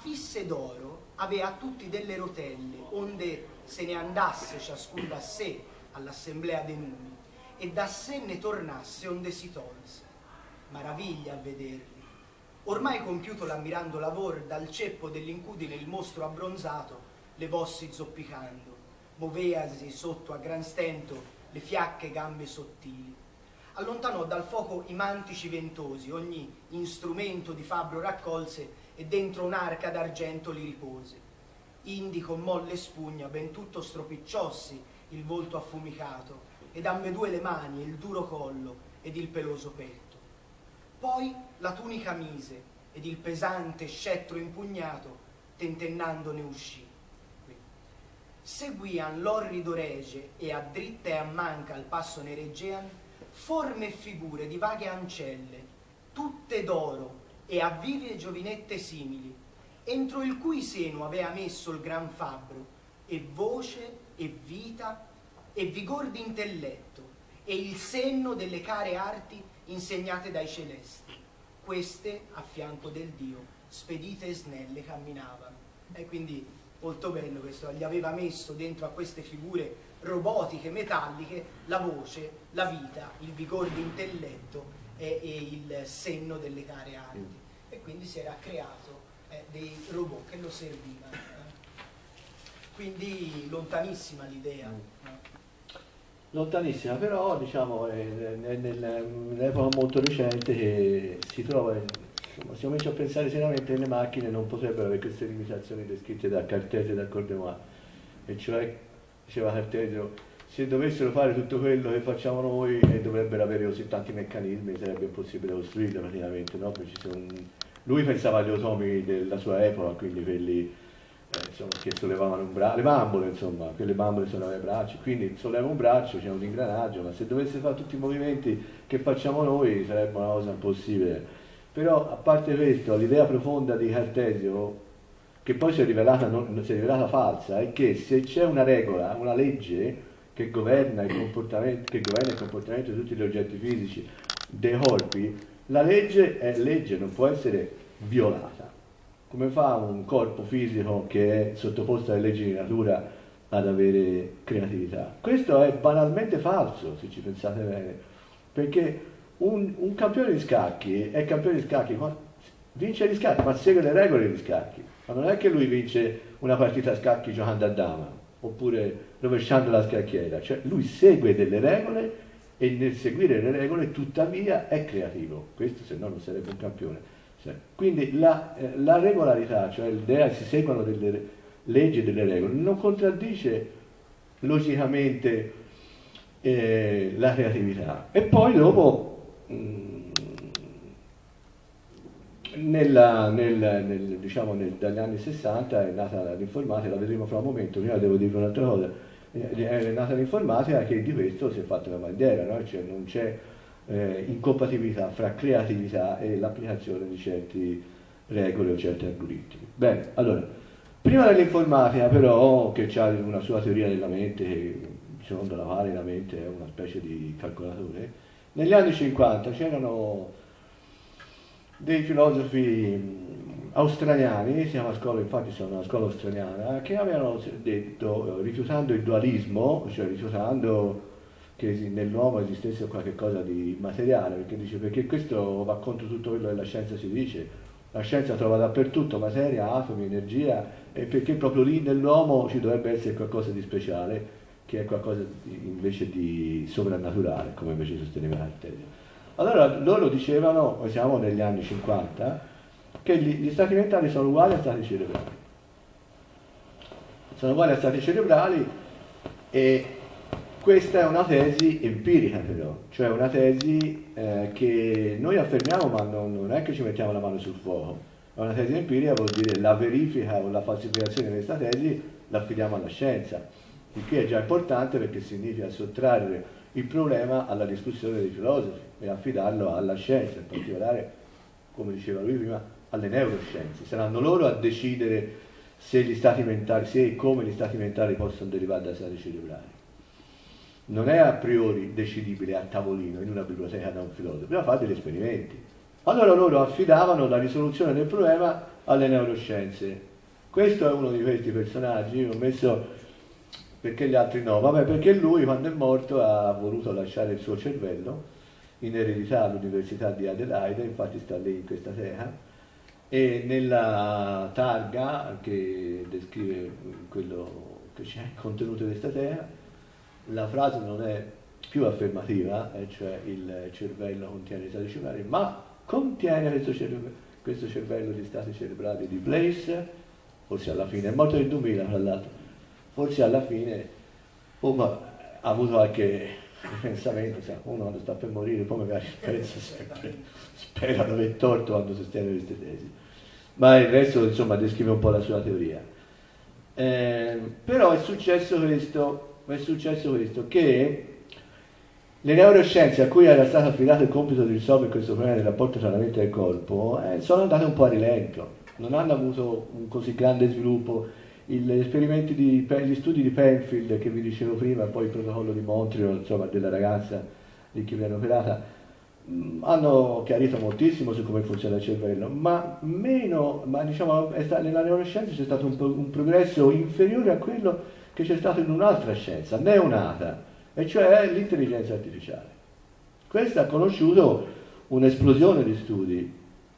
[SPEAKER 8] fisse d'oro aveva tutti delle rotelle, onde se ne andasse ciascun da sé all'assemblea dei numi, e da sé ne tornasse onde si tolse. Maraviglia a vederli. Ormai compiuto l'ammirando lavor, dal ceppo dell'incudine il mostro abbronzato levossi zoppicando, moveasi sotto a gran stento le fiacche gambe sottili. Allontanò dal fuoco i mantici ventosi, ogni instrumento di fabbro raccolse e dentro un'arca d'argento li ripose. Indi con molle spugna ben tutto stropicciossi il volto affumicato, ed ambedue le mani, il duro collo ed il peloso petto. Poi la tunica mise ed il pesante scettro impugnato tentennando ne uscì. Seguian l'orrido rege e a dritta e a manca al passo ne reggean forme e figure di vaghe ancelle, tutte d'oro e a vive giovinette simili, entro il cui seno avea messo il gran fabbro, e voce e vita e vigor d'intelletto, e il senno delle care arti insegnate dai celesti. Queste a fianco del Dio spedite e snelle camminavano. E quindi molto bello questo, gli aveva messo dentro a queste figure robotiche, metalliche, la voce, la vita, il vigore di intelletto e, e il senno delle care arti. E quindi si era creato eh, dei robot che lo servivano. Eh. Quindi lontanissima l'idea. Eh.
[SPEAKER 5] Lontanissima, però diciamo è nell'epoca molto recente che si trova, insomma, si comincia a pensare seriamente che le macchine non potrebbero avere queste limitazioni descritte da Cartesio e da Cordemois, e cioè, diceva Cartesio, se dovessero fare tutto quello che facciamo noi e dovrebbero avere così tanti meccanismi sarebbe impossibile costruirlo praticamente, no? Ci sono... Lui pensava agli automi della sua epoca, quindi quelli Eh, insomma, che sollevavano un braccio, le bambole, insomma, quelle bambole sollevano i bracci, quindi solleva un braccio, c'è un ingranaggio, ma se dovesse fare tutti i movimenti che facciamo noi sarebbe una cosa impossibile. Però a parte questo, l'idea profonda di Cartesio, che poi si è rivelata, non, si è rivelata falsa, è che se c'è una regola, una legge che governa il comportamento, che governa il comportamento di tutti gli oggetti fisici, dei corpi, la legge è legge, non può essere violata. Come fa un corpo fisico che è sottoposto alle leggi di natura ad avere creatività? Questo è banalmente falso, se ci pensate bene, perché un, un campione di scacchi è campione di scacchi, ma vince gli scacchi, ma segue le regole degli scacchi. Ma non è che lui vince una partita a scacchi giocando a dama, oppure rovesciando la scacchiera, cioè lui segue delle regole e nel seguire le regole tuttavia è creativo, questo se no non sarebbe un campione. Quindi la, eh, la regolarità, cioè l'idea che si seguono delle leggi e delle regole, non contraddice logicamente eh, la creatività. E poi dopo, mh, nella, nel, nel, diciamo nel, dagli anni sessanta è nata l'informatica, la vedremo fra un momento, prima devo dirvi un'altra cosa, è nata l'informatica che di questo si è fatta una bandiera, no? Cioè non c'è Eh, incompatibilità fra creatività e l'applicazione di certe regole o certi algoritmi. Bene, allora, prima dell'informatica però, che ha una sua teoria della mente, che, secondo la quale la mente è una specie di calcolatore, negli anni cinquanta c'erano dei filosofi australiani, si chiama scuola, infatti sono una scuola australiana, che avevano detto, rifiutando il dualismo, cioè rifiutando che nell'uomo esistesse qualche cosa di materiale, perché dice, perché questo va contro tutto quello che la scienza si dice, la scienza trova dappertutto materia, atomi, energia, e perché proprio lì nell'uomo ci dovrebbe essere qualcosa di speciale, che è qualcosa di, invece di sovrannaturale, come invece sosteneva Cartesio. Allora loro dicevano, siamo negli anni cinquanta, che gli, gli stati mentali sono uguali a stati cerebrali. Sono uguali a stati cerebrali e questa è una tesi empirica però, cioè una tesi eh, che noi affermiamo ma non, non è che ci mettiamo la mano sul fuoco, è una tesi empirica, vuol dire la verifica o la falsificazione di questa tesi l'affidiamo alla scienza, il che è già importante perché significa sottrarre il problema alla discussione dei filosofi e affidarlo alla scienza, in particolare, come diceva lui prima, alle neuroscienze. Saranno loro a decidere se gli stati mentali, se e come gli stati mentali possono derivare da stati cerebrali. Non è a priori decidibile a tavolino in una biblioteca da un filosofo, bisogna fare degli esperimenti. Allora loro affidavano la risoluzione del problema alle neuroscienze. Questo è uno di questi personaggi, ho messo perché gli altri no, vabbè, perché lui quando è morto ha voluto lasciare il suo cervello in eredità all'Università di Adelaide, infatti sta lì in questa teca, e nella targa che descrive quello che c'è contenuto in questa teca, la frase non è più affermativa, eh, cioè il cervello contiene i stati cellulari, ma contiene questo cervello, questo cervello di stati cerebrali di Place, forse alla fine, è morto nel duemila tra l'altro, forse alla fine oh, ma, ha avuto qualche pensamento, cioè, uno quando sta per morire poi magari pensa sempre, spera di aver torto quando sostiene queste tesi, ma il resto insomma descrive un po' la sua teoria. Eh, però è successo questo, è successo questo che le neuroscienze a cui era stato affidato il compito di risolvere questo problema del rapporto tra la mente e il corpo eh, sono andate un po' a rilento, non hanno avuto un così grande sviluppo. Gli esperimenti di, gli studi di Penfield che vi dicevo prima, poi il protocollo di Montreal, insomma, della ragazza di chi viene operata, mh, hanno chiarito moltissimo su come funziona il cervello, ma meno, ma diciamo, è sta, nella neuroscienza c'è stato un, un progresso inferiore a quello che c'è stato in un'altra scienza, neonata, e cioè l'intelligenza artificiale. Questa ha conosciuto un'esplosione di studi.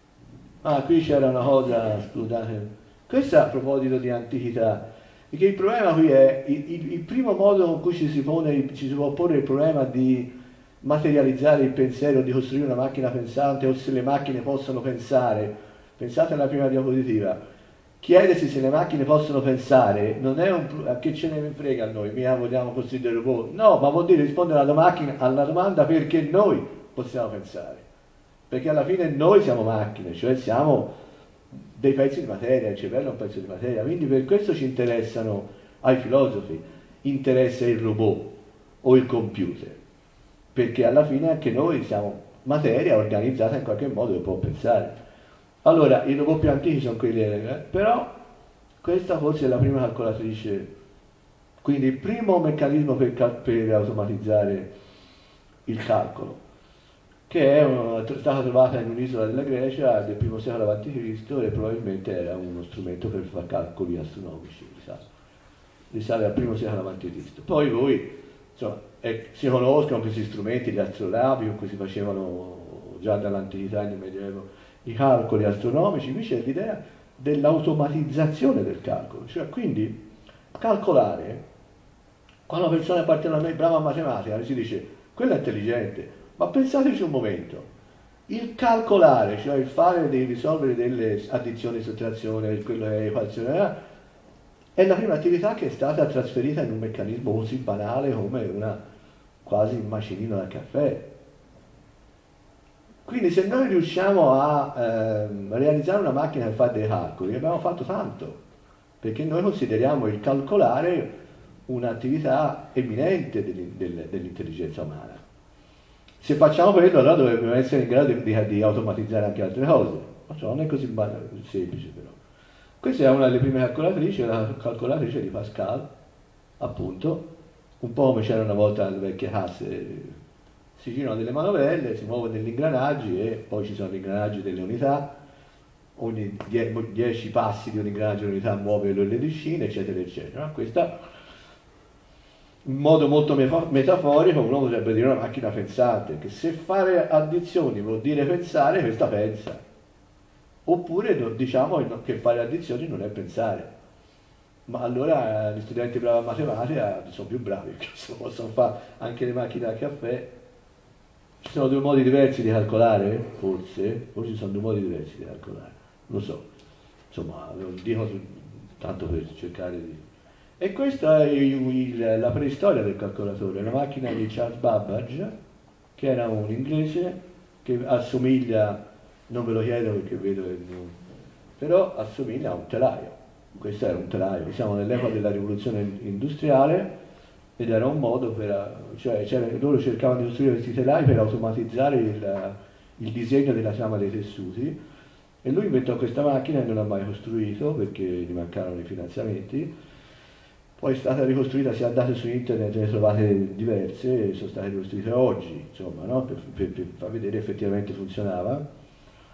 [SPEAKER 5] Ah, qui c'era una cosa, scusate. Questo a proposito di antichità, perché il problema qui è il, il, il primo modo con cui ci si, pone, ci si può porre il problema di materializzare il pensiero, di costruire una macchina pensante, o se le macchine possono pensare. Pensate alla prima diapositiva, chiedersi se le macchine possono pensare non è un, a che ce ne frega a noi, mica vogliamo costruire robot, no, ma vuol dire rispondere alla, macchina, alla domanda perché noi possiamo pensare, perché alla fine noi siamo macchine, cioè siamo dei pezzi di materia, il cervello è un pezzo di materia, quindi per questo ci interessano, ai filosofi, interessa il robot o il computer, perché alla fine anche noi siamo materia organizzata in qualche modo che può pensare. Allora, i robot più antichi sono quelli, eh, però questa forse è la prima calcolatrice, quindi il primo meccanismo per, per automatizzare il calcolo, che è una, stata trovata in un'isola della Grecia del primo secolo avanti Cristo e probabilmente era uno strumento per fare calcoli astronomici, risale, risale al primo secolo avanti Cristo. Poi voi, insomma, eh, si conoscono questi strumenti, gli astrolabi, con cui si facevano già dall'antichità nel Medioevo i calcoli astronomici. Qui c'è l'idea dell'automatizzazione del calcolo, cioè quindi calcolare, quando una persona è particolarmente brava a matematica, si dice, quello è intelligente. Ma pensateci un momento, il calcolare, cioè il fare di risolvere delle addizioni, sottrazione, quello è equazione, è la prima attività che è stata trasferita in un meccanismo così banale come una quasi un macinino da caffè. Quindi se noi riusciamo a ehm, realizzare una macchina che fa dei calcoli, abbiamo fatto tanto, perché noi consideriamo il calcolare un'attività eminente dell'intelligenza umana. Se facciamo quello, allora dovremmo essere in grado di, di, di automatizzare anche altre cose. Ma cioè, non è così semplice però. Questa è una delle prime calcolatrici, la calcolatrice di Pascal, appunto, un po' come c'era una volta le vecchie casse, si girano delle manovelle, si muovono degli ingranaggi e poi ci sono gli ingranaggi delle unità, ogni dieci passi di un ingranaggio di unità muove le decine, eccetera, eccetera. Questa, in modo molto metaforico, uno potrebbe dire una macchina pensante, che se fare addizioni vuol dire pensare, questa pensa. Oppure diciamo che fare addizioni non è pensare. Ma allora gli studenti bravi a matematica sono più bravi, perché se possono fare anche le macchine da caffè. Ci sono due modi diversi di calcolare? Forse, forse ci sono due modi diversi di calcolare, lo so. Insomma, lo dico tanto per cercare di... E questa è il, il, la preistoria del calcolatore, una macchina di Charles Babbage, che era un inglese, che assomiglia, non ve lo chiedo perché vedo che non, però assomiglia a un telaio. Questo era un telaio, siamo nell'epoca della rivoluzione industriale ed era un modo per, cioè, cioè loro cercavano di costruire questi telai per automatizzare il, il disegno della trama dei tessuti, e lui inventò questa macchina e non l'ha mai costruito perché gli mancarono i finanziamenti. Poi è stata ricostruita, se andate su internet ne trovate diverse, sono state ricostruite oggi, insomma, no? per, per, per far vedere effettivamente funzionava.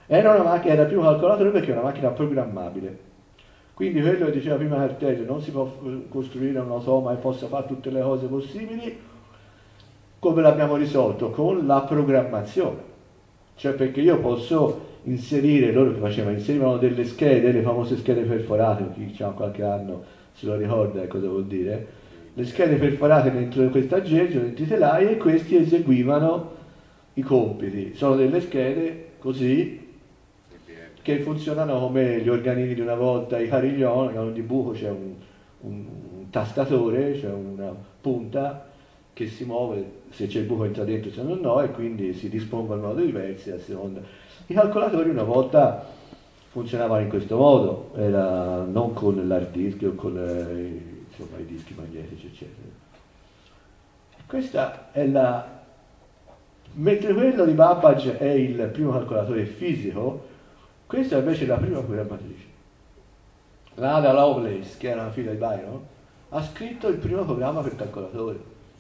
[SPEAKER 5] Era una macchina, era il primo calcolatore perché è una macchina programmabile. Quindi quello che diceva prima Cartesio, non si può costruire un automa che possa fare tutte le cose possibili. Come l'abbiamo risolto? Con la programmazione. Cioè perché io posso inserire, loro che facevano, inserivano delle schede, le famose schede perforate, chi ha qualche anno se lo ricorda cosa vuol dire, le schede perforate dentro di questa aggeggio, dentro i telai, e questi eseguivano i compiti. Sono delle schede così, che funzionano come gli organini di una volta, i cariglioni, che hanno di buco c'è un, un, un tastatore, c'è una punta che si muove, se c'è il buco entra dentro, se non no, e quindi si dispongono in modo diverso a seconda. I calcolatori una volta funzionavano in questo modo, era non con l'hard disk o con eh, insomma, i dischi magnetici, eccetera. Questa è la... Mentre quello di Babbage è il primo calcolatore fisico, questa invece è la prima programmatrice. L'Ada Lovelace, che era una figlia di Byron, ha scritto il primo programma per calcolatore.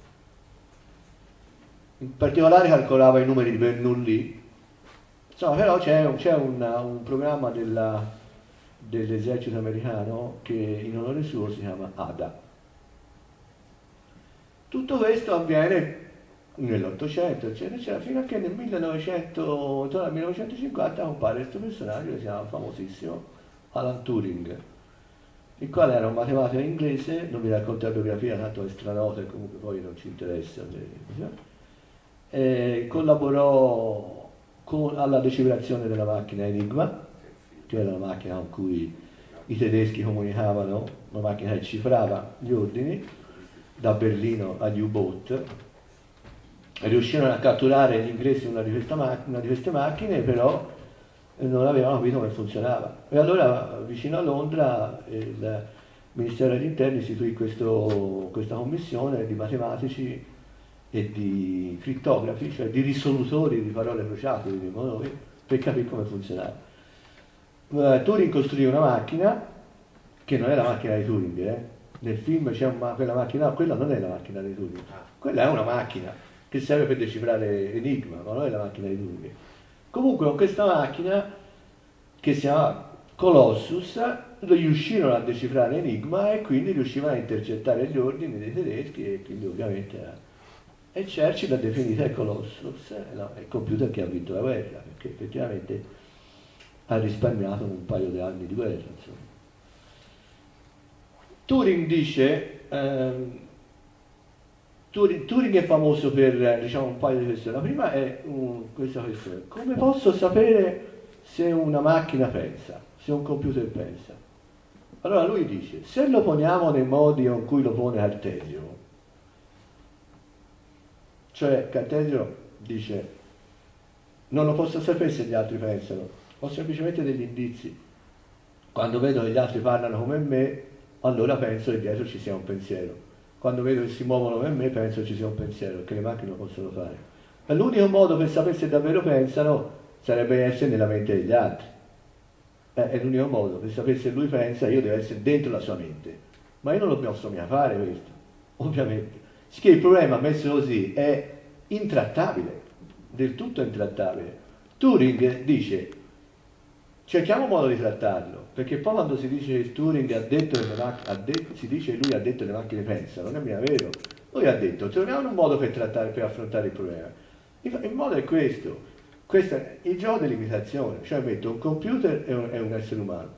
[SPEAKER 5] In particolare calcolava i numeri di Bernoulli. Insomma, però c'è un, c'è una, un programma della, dell'esercito americano che in onore suo si chiama Ada. Tutto questo avviene nell'Ottocento, eccetera, eccetera, fino a che nel millenovecento, intorno al millenovecentocinquanta compare questo personaggio che si chiama famosissimo Alan Turing, il quale era un matematico inglese, non vi racconto la biografia, tanto è stranota e comunque poi non ci interessa, e collaborò con, alla decifrazione della macchina Enigma, che era la macchina con cui i tedeschi comunicavano, una macchina che cifrava gli ordini da Berlino agli U-boat. Riuscirono a catturare gli inglesi una di, una di queste macchine, però non avevano capito come funzionava. E allora vicino a Londra il Ministero degli Interni istituì questo, questa commissione di matematici e di crittografi, cioè di risolutori di parole crociate, diremmo noi, per capire come funzionava. Uh, Turing costruì una macchina che non è la macchina di Turing, eh? Nel film c'è una, quella macchina, no, quella non è la macchina di Turing, quella è una macchina che serve per decifrare Enigma, ma non è la macchina di Turing. Comunque con questa macchina, che si chiama Colossus, riuscirono a decifrare Enigma e quindi riuscivano a intercettare gli ordini dei tedeschi, e quindi ovviamente era... e Churchill l'ha definita il Colossus, no, è il computer che ha vinto la guerra, perché effettivamente ha risparmiato un paio di anni di guerra, insomma. Turing dice... Ehm, Turing, Turing è famoso per, diciamo, un paio di questioni. La prima è um, questa questione: come posso sapere se una macchina pensa, se un computer pensa? Allora lui dice, se lo poniamo nei modi con cui lo pone Cartesio, cioè Cartesio dice non lo posso sapere se gli altri pensano, ho semplicemente degli indizi. Quando vedo che gli altri parlano come me, allora penso che dietro ci sia un pensiero. Quando vedo che si muovono come me, penso che ci sia un pensiero, che le macchine lo possono fare. Ma l'unico modo per sapere se davvero pensano sarebbe essere nella mente degli altri. Eh, è l'unico modo per sapere se lui pensa, io devo essere dentro la sua mente. Ma io non lo posso mica fare questo, ovviamente. Sicché il problema messo così è intrattabile, del tutto intrattabile. Turing dice, cerchiamo un modo di trattarlo, perché poi quando si dice che Turing ha detto che le macchine, ha detto, si dice che lui ha detto che le macchine pensano, non è mica vero. Lui ha detto, troviamo un modo per trattare, per affrontare il problema. Il, il modo è questo, questo è il gioco dell'imitazione, cioè metto un computer e un, e un essere umano.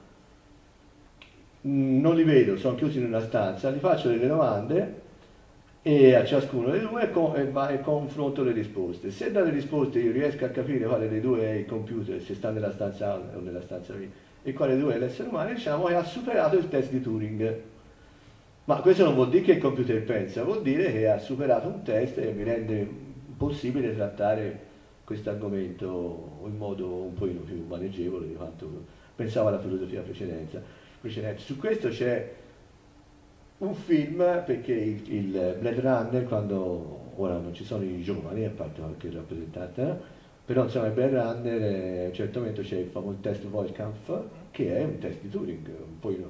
[SPEAKER 5] Non li vedo, sono chiusi in una stanza, gli faccio delle domande e a ciascuno dei due con, e, va, e confronto le risposte. Se dalle risposte io riesco a capire quale dei due è il computer, se sta nella stanza A o nella stanza B, e quale due è l'essere umano, diciamo che ha superato il test di Turing. Ma questo non vuol dire che il computer pensa, vuol dire che ha superato un test e mi rende possibile trattare questo argomento in modo un po' più maneggevole di quanto pensava la filosofia precedente. Su questo c'è un film, perché il, il Blade Runner, quando ora non ci sono i giovani, a parte qualche rappresentante, eh? Però insomma il Blade Runner, eh, a un certo momento c'è il famoso test Volkampf, che è un test di Turing, un po'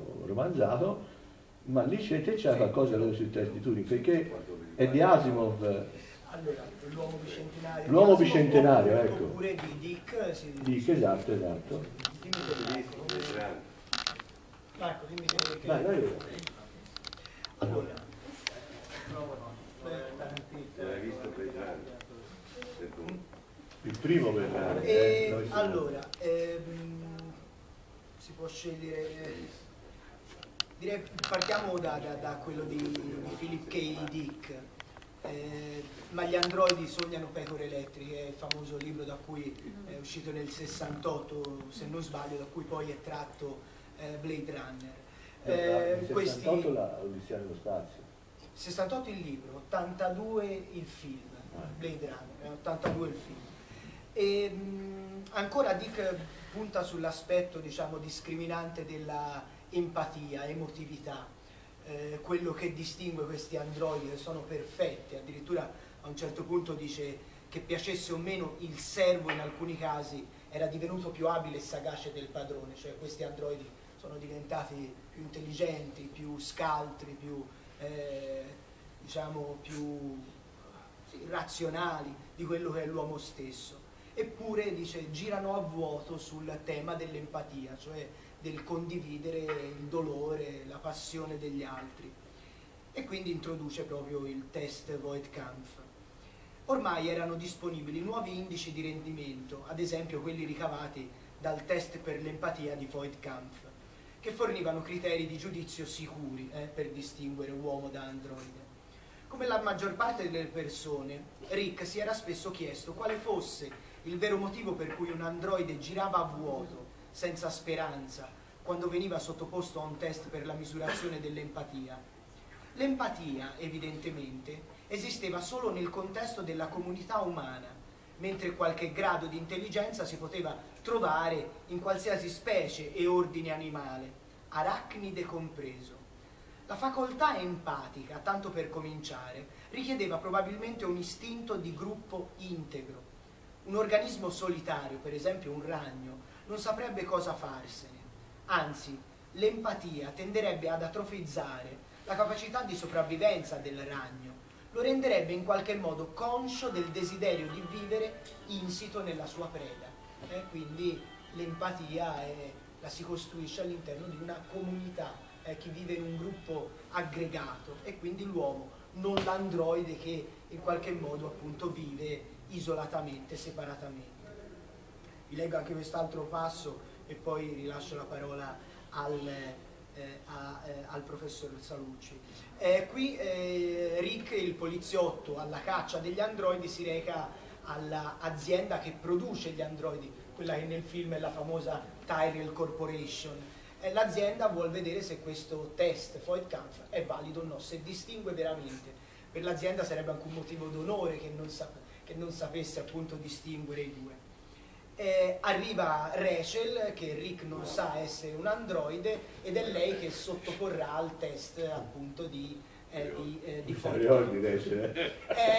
[SPEAKER 5] romanzato, ma lì c'è, c'è qualcosa sui test di Turing, perché è di Asimov
[SPEAKER 8] Allora, l'uomo bicentenario.
[SPEAKER 5] L'uomo bicentenario, ecco.
[SPEAKER 8] Oppure di Dick. Si...
[SPEAKER 5] Dick, esatto, esatto.
[SPEAKER 8] Dimmi che Marco, dimmi che...
[SPEAKER 5] Vai, vai.
[SPEAKER 8] Allora.
[SPEAKER 3] L'hai visto Beltrano?
[SPEAKER 5] Il primo per...
[SPEAKER 8] E, eh, allora, ehm, si può scegliere... Direi, partiamo da, da, da quello di, di Philip K. Dick. Eh, ma gli androidi sognano pecore elettriche, è il famoso libro da cui è uscito nel sessantotto, se non sbaglio, da cui poi è tratto eh, Blade Runner.
[SPEAKER 5] Eh, nel
[SPEAKER 8] questi...
[SPEAKER 5] sessantotto la Odissea nello spazio.
[SPEAKER 8] sessantotto il libro, ottantadue il film, Blade Runner, ottantadue il film. E, mh, ancora Dick punta sull'aspetto, diciamo, discriminante della empatia, emotività, eh, quello che distingue questi androidi che sono perfetti, addirittura a un certo punto dice che piacesse o meno il servo in alcuni casi era divenuto più abile e sagace del padrone, cioè questi androidi sono diventati più intelligenti, più scaltri, più, eh, diciamo, più sì, razionali di quello che è l'uomo stesso. Eppure, dice, girano a vuoto sul tema dell'empatia, cioè del condividere il dolore, la passione degli altri. E quindi introduce proprio il test Voigtkampf. Ormai erano disponibili nuovi indici di rendimento, ad esempio quelli ricavati dal test per l'empatia di Voigtkampf, che fornivano criteri di giudizio sicuri eh, per distinguere uomo da androide. Come la maggior parte delle persone, Rick si era spesso chiesto quale fosse il vero motivo per cui un androide girava a vuoto, senza speranza, quando veniva sottoposto a un test per la misurazione dell'empatia. L'empatia, evidentemente, esisteva solo nel contesto della comunità umana, mentre qualche grado di intelligenza si poteva trovare in qualsiasi specie e ordine animale, arachnide compreso. La facoltà empatica, tanto per cominciare, richiedeva probabilmente un istinto di gruppo integro. Un organismo solitario, per esempio un ragno, non saprebbe cosa farsene. Anzi, l'empatia tenderebbe ad atrofizzare la capacità di sopravvivenza del ragno, lo renderebbe in qualche modo conscio del desiderio di vivere insito nella sua preda. Eh? Quindi l'empatia è, la si costruisce all'interno di una comunità, eh, chi vive in un gruppo aggregato, e quindi l'uomo, non l'androide che in qualche modo appunto vive isolatamente, separatamente. Vi leggo anche quest'altro passo e poi rilascio la parola al, eh, a, eh, al professor Salucci. Eh, qui eh, Rick, il poliziotto alla caccia degli androidi, si reca all'azienda che produce gli androidi, quella che nel film è la famosa Tyrell Corporation. Eh, L'azienda vuole vedere se questo test Voigtkampf è valido o no, se distingue veramente. Per l'azienda sarebbe anche un motivo d'onore che non sapesse che non sapesse appunto distinguere i due. Eh, arriva Rachel, che Rick non sa essere un androide, ed è lei che sottoporrà al test appunto di eh, di, eh, di
[SPEAKER 5] Voigtkampf. Eh,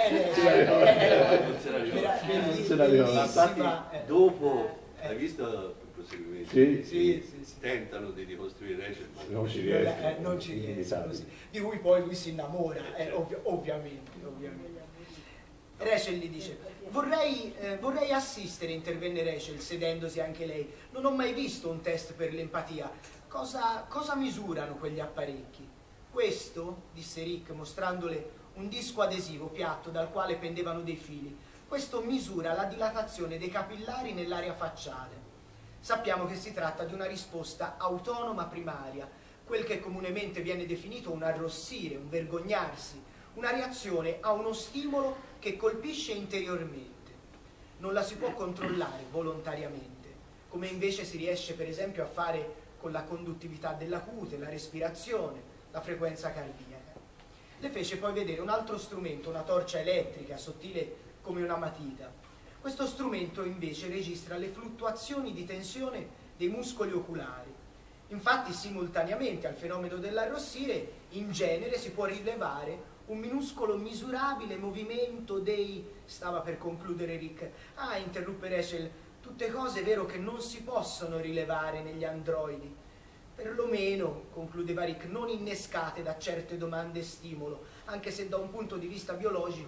[SPEAKER 8] non se la
[SPEAKER 3] bellissima. Dopo, hai visto il proseguimento?
[SPEAKER 5] Sì,
[SPEAKER 8] sì, sì, sì.
[SPEAKER 3] Tentano di ricostruire Rachel, ma
[SPEAKER 5] non ci riesce.
[SPEAKER 8] Eh, non ci riesce, così. Di cui poi lui si innamora, eh, ovvi ovviamente, ovviamente. Rachel gli dice, vorrei, eh, vorrei assistere, intervenne Rachel, sedendosi anche lei. Non ho mai visto un test per l'empatia. Cosa, cosa misurano quegli apparecchi? Questo, disse Rick, mostrandole un disco adesivo piatto dal quale pendevano dei fili. Questo misura la dilatazione dei capillari nell'area facciale. Sappiamo che si tratta di una risposta autonoma primaria, quel che comunemente viene definito un arrossire, un vergognarsi, una reazione a uno stimolo che colpisce interiormente. Non la si può controllare volontariamente, come invece si riesce per esempio a fare con la conduttività della cute, la respirazione, la frequenza cardiaca. Le fece poi vedere un altro strumento, una torcia elettrica, sottile come una matita. Questo strumento invece registra le fluttuazioni di tensione dei muscoli oculari. Infatti, simultaneamente al fenomeno dell'arrossire, in genere si può rilevare un minuscolo misurabile movimento dei... Stava per concludere Rick. Ah, interruppe Rachel, tutte cose, vero, che non si possono rilevare negli androidi. Perlomeno, concludeva Rick, non innescate da certe domande e stimolo, anche se da un punto di vista biologico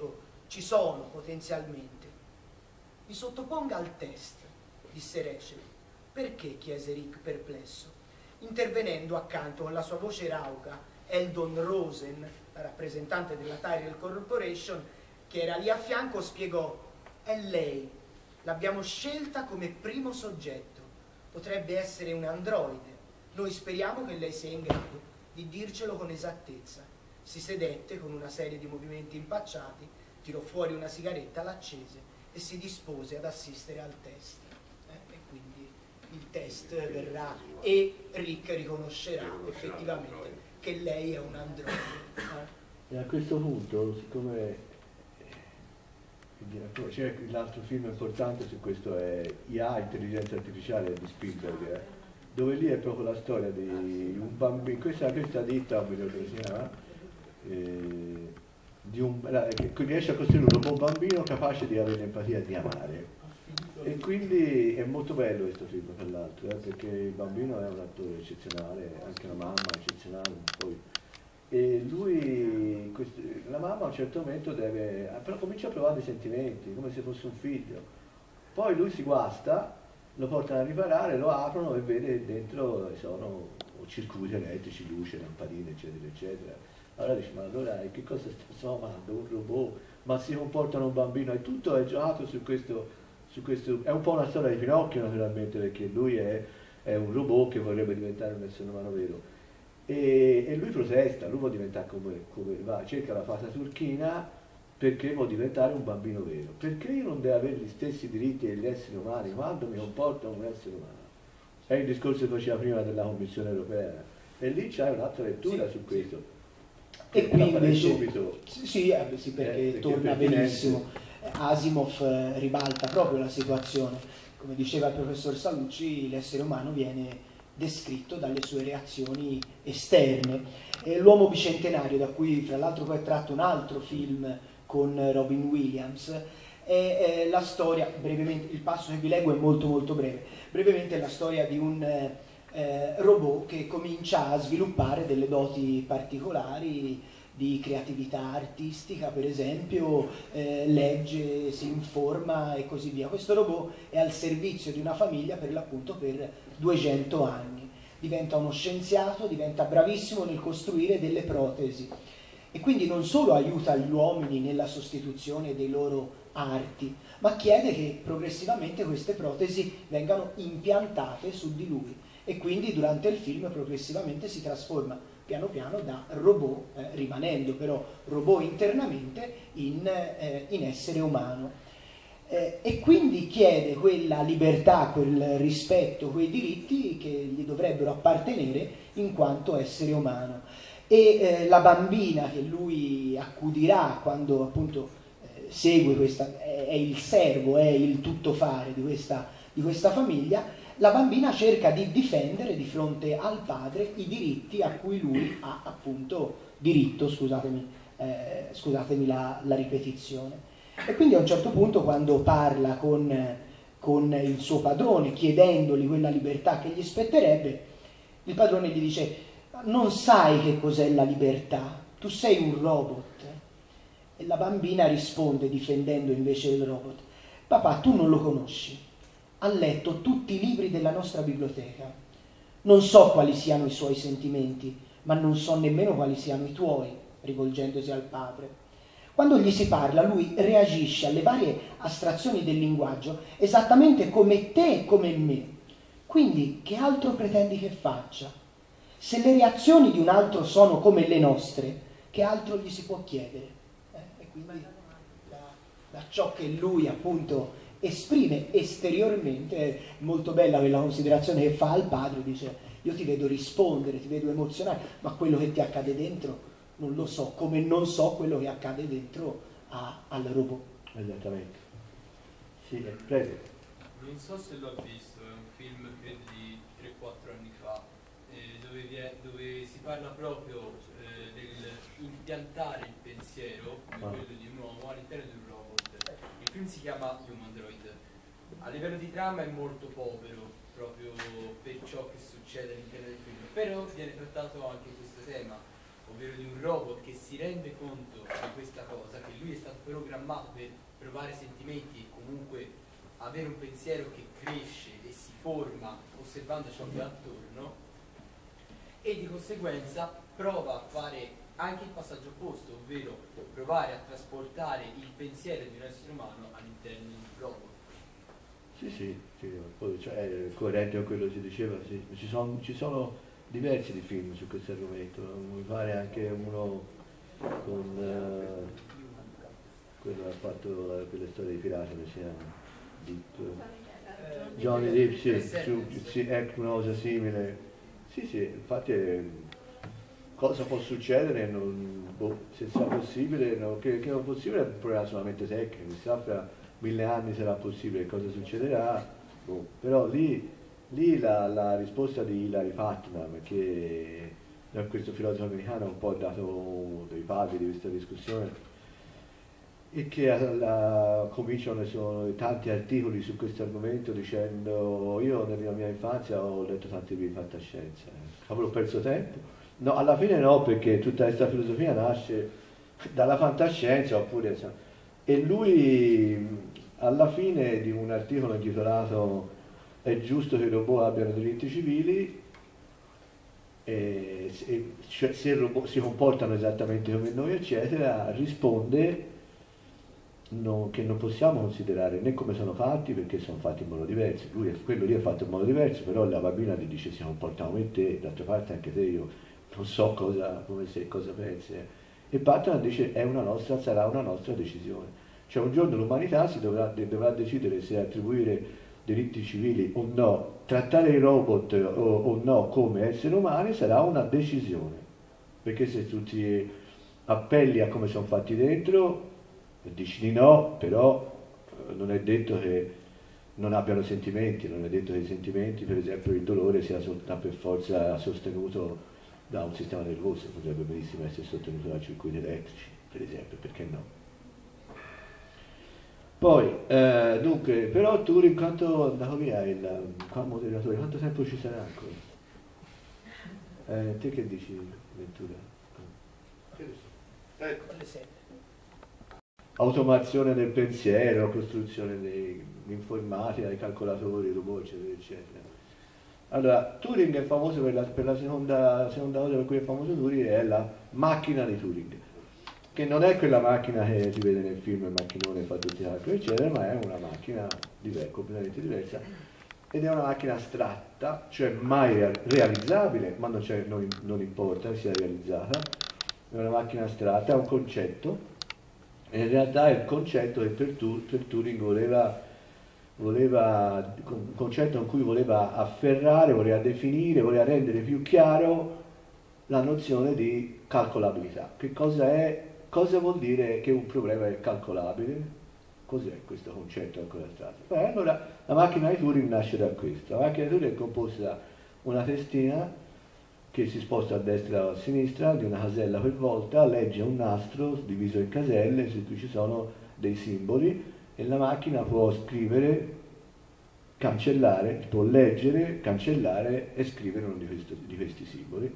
[SPEAKER 8] ci sono potenzialmente. Mi sottoponga al test, disse Rachel. Perché? Chiese Rick perplesso. Intervenendo accanto con la sua voce rauca, Eldon Rosen, la rappresentante della Tyrell Corporation, che era lì a fianco, spiegò: è lei, l'abbiamo scelta come primo soggetto, potrebbe essere un androide, noi speriamo che lei sia in grado di dircelo con esattezza. Si sedette con una serie di movimenti impacciati, tirò fuori una sigaretta, l'accese e si dispose ad assistere al test. Eh, e quindi il test verrà e Rick riconoscerà effettivamente che lei è un androide. Eh?
[SPEAKER 5] E a questo punto, siccome c'è l'altro film importante su questo è I A, Intelligenza Artificiale di Spielberg, eh, dove lì è proprio la storia di un bambino, questa, questa ditta, non mi ricordo come si chiama, eh, di un, che riesce a costruire un buon bambino capace di avere l'empatia e di amare. E quindi è molto bello questo film, tra l'altro, eh, perché il bambino è un attore eccezionale, anche la mamma è eccezionale, poi. E lui, questo, la mamma a un certo momento deve, però comincia a provare dei sentimenti, come se fosse un figlio. Poi lui si guasta, lo portano a riparare, lo aprono e vede dentro sono circuiti elettrici, luce, lampadine, eccetera, eccetera. Allora dice, ma allora che cosa sta suonando? Un robot? Ma si comportano un bambino? E tutto è giocato su questo, su questo, è un po' una storia di Pinocchio naturalmente, perché lui è, è un robot che vorrebbe diventare un essere umano vero. E, e lui protesta, lui vuole diventare come, come va, cerca la fata turchina perché vuole diventare un bambino vero. Perché io non devo avere gli stessi diritti degli esseri umani quando mi comporto un essere umano? È il discorso che faceva prima della Commissione europea, e lì c'è un'altra lettura sì, su questo.
[SPEAKER 8] Sì. E qui invece
[SPEAKER 5] subito.
[SPEAKER 8] Sì, eh, sì, perché, eh, perché torna benissimo. Asimov eh, ribalta proprio la situazione. Come diceva il professor Salucci, l'essere umano viene descritto dalle sue reazioni esterne. L'uomo bicentenario, da cui fra l'altro poi è tratto un altro film con Robin Williams, è, è la storia, brevemente, il passo che vi leggo è molto molto breve, brevemente è la storia di un eh, robot che comincia a sviluppare delle doti particolari di creatività artistica, per esempio, eh, legge, si informa e così via. Questo robot è al servizio di una famiglia per l'appunto per duecento anni. Diventa uno scienziato, diventa bravissimo nel costruire delle protesi e quindi non solo aiuta gli uomini nella sostituzione dei loro arti, ma chiede che progressivamente queste protesi vengano impiantate su di lui e quindi durante il film progressivamente si trasforma piano piano da robot, eh, rimanendo però robot internamente, in, eh, in essere umano. Eh, e quindi chiede quella libertà, quel rispetto, quei diritti che gli dovrebbero appartenere in quanto essere umano. E eh, la bambina che lui accudirà quando appunto eh, segue questa, è, è il servo, è il tuttofare di questa, di questa famiglia, la bambina cerca di difendere di fronte al padre i diritti a cui lui ha appunto diritto, scusatemi, eh, scusatemi la, la ripetizione. E quindi a un certo punto quando parla con, con il suo padrone chiedendogli quella libertà che gli spetterebbe, il padrone gli dice: non sai che cos'è la libertà, tu sei un robot. E la bambina risponde difendendo invece il robot: papà, tu non lo conosci, ha letto tutti i libri della nostra biblioteca, non so quali siano i suoi sentimenti, ma non so nemmeno quali siano i tuoi, rivolgendosi al padre. Quando gli si parla, lui reagisce alle varie astrazioni del linguaggio esattamente come te e come me. Quindi, che altro pretendi che faccia? Se le reazioni di un altro sono come le nostre, che altro gli si può chiedere? Eh? E quindi, da, da ciò che lui appunto esprime esteriormente, è molto bella quella considerazione che fa al padre, dice: io ti vedo rispondere, ti vedo emozionare, ma quello che ti accade dentro non lo so, come non so quello che accade dentro a, al robot.
[SPEAKER 5] Esattamente. Sì, prego.
[SPEAKER 9] Non so se l'ho visto, è un film credo di tre quattro anni fa, eh, dove, vi è, dove si parla proprio eh, dell'impiantare il pensiero, come ah. quello di un uomo, all'interno di un robot. Il film si chiama Humandroid. A livello di trama è molto povero, proprio per ciò che succede all'interno del film, però viene trattato anche questo tema, ovvero di un robot che si rende conto di questa cosa, che lui è stato programmato per provare sentimenti e comunque avere un pensiero che cresce e si forma osservando ciò che ha attorno, e di conseguenza prova a fare anche il passaggio opposto, ovvero provare a trasportare il pensiero di un essere umano all'interno di un robot.
[SPEAKER 5] Sì, sì, sì, poi, cioè, è coerente con quello che si diceva, sì. Ci sono, ci sono diversi di film su questo argomento, mi pare anche uno con uh, quello che ha fatto quelle storie di pirata, come si chiama? Deep, Johnny Depp, sì, su, sì, ecco, una cosa simile. Sì, sì, infatti eh, cosa può succedere, non, boh, se sia possibile, no, che, che non è possibile è un problema solamente tecnico, chissà fra mille anni sarà possibile, cosa succederà, boh. Però lì, lì la, la risposta di Hilary Putnam, che è questo filosofo americano un po' ha dato dei pali di questa discussione, e che alla, cominciano, sono tanti articoli su questo argomento dicendo: io nella mia infanzia ho letto tanti libri di fantascienza, avrò perso tempo? No, alla fine no, perché tutta questa filosofia nasce dalla fantascienza, oppure e lui alla fine di un articolo intitolato "È giusto che i robot abbiano diritti civili?" e se, cioè, se i robot si comportano esattamente come noi eccetera, risponde No, che non possiamo considerare né come sono fatti, perché sono fatti in modo diverso. Lui è, quello lì è fatto in modo diverso, però la bambina ti dice si comportano come te, d'altra parte anche te io non so cosa, come se, cosa pensi. Eh. E Patton dice è una nostra, sarà una nostra decisione. Cioè un giorno l'umanità si dovrà, dovrà decidere se attribuire diritti civili o no, trattare i robot o, o no come esseri umani sarà una decisione. Perché se tu ti appelli a come sono fatti dentro, dici di no, però non è detto che non abbiano sentimenti, non è detto che i sentimenti, per esempio il dolore, sia per forza sostenuto da un sistema nervoso, potrebbe benissimo essere sostenuto da circuiti elettrici, per esempio, perché no? Poi, eh, dunque, però Turing, quanto è andato via il qua moderatore, quanto tempo ci sarà ancora? Eh, te che dici, Ventura?
[SPEAKER 2] Ecco.
[SPEAKER 5] Automazione del pensiero, costruzione dell'informatica, dei calcolatori, robot, eccetera, eccetera. Allora, Turing è famoso per la, per la seconda, seconda cosa per cui è famoso Turing, è la macchina di Turing, che non è quella macchina che si vede nel film, il macchinone fa tutti i calcoli, eccetera, ma è una macchina diversa, completamente diversa, ed è una macchina astratta, cioè mai realizzabile, ma non, non, non importa che sia realizzata, è una macchina astratta, è un concetto. In realtà è il concetto che per, Tur per Turing voleva, voleva, un concetto in cui voleva afferrare, voleva definire, voleva rendere più chiaro la nozione di calcolabilità. Che cosa è, cosa vuol dire che un problema è calcolabile? Cos'è questo concetto ancora stato? Beh, allora la macchina di Turing nasce da questo. La macchina di Turing è composta da una testina che si sposta a destra o a sinistra di una casella per volta, legge un nastro diviso in caselle su cui ci sono dei simboli e la macchina può scrivere, cancellare, può leggere, cancellare e scrivere uno di, questo, di questi simboli.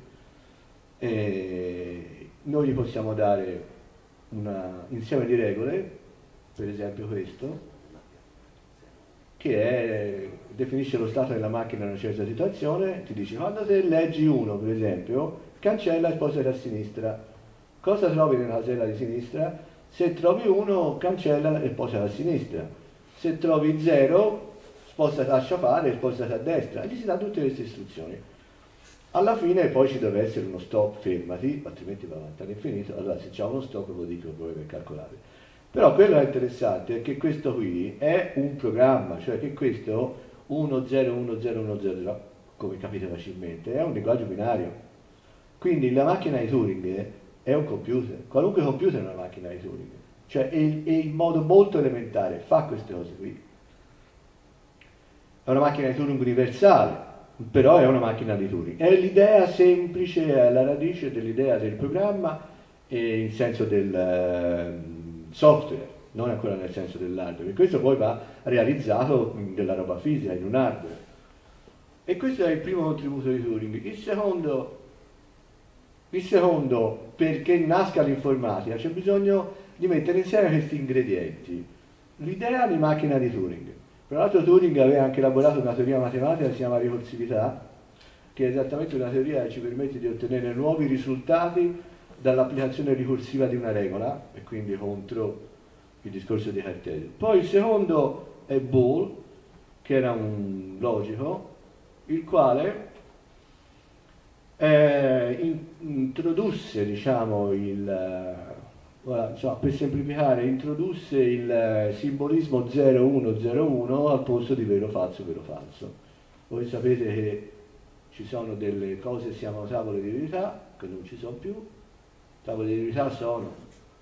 [SPEAKER 5] E noi gli possiamo dare un insieme di regole, per esempio questo, che è, definisce lo stato della macchina in una certa situazione, ti dice quando te leggi uno, per esempio, cancella e spostati a sinistra. Cosa trovi nella casella di sinistra? Se trovi uno, cancella e spostati a sinistra. Se trovi zero, spostati, lascia fare e spostati a destra. E gli si dà tutte queste istruzioni. Alla fine poi ci deve essere uno stop, fermati, altrimenti va avanti all'infinito. Allora se c'è uno stop vuol dire che il problema è calcolabile. Però quello che è interessante è che questo qui è un programma, cioè che questo uno zero uno zero uno zero, come capite facilmente, è un linguaggio binario. Quindi la macchina di Turing è un computer, qualunque computer è una macchina di Turing, cioè e, e in modo molto elementare fa queste cose qui. È una macchina di Turing universale, però è una macchina di Turing. È l'idea semplice, è la radice dell'idea del programma e in senso del software, non ancora nel senso dell'hardware, e questo poi va realizzato nella roba fisica, in un hardware. E questo è il primo contributo di Turing. Il secondo, Il secondo, perché nasca l'informatica, c'è bisogno di mettere insieme questi ingredienti. L'idea di macchina di Turing. Tra l'altro Turing aveva anche elaborato una teoria matematica che si chiama ricorsività, che è esattamente una teoria che ci permette di ottenere nuovi risultati dall'applicazione ricorsiva di una regola, e quindi contro il discorso di Cartesio. Poi il secondo è Boole, che era un logico, il quale eh, in, introdusse, diciamo, il, eh, insomma, per semplificare, introdusse il eh, simbolismo zero uno zero uno al posto di vero falso vero falso. Voi sapete che ci sono delle cose che si chiamano tavole di verità, che non ci sono più. Tavole di verità sono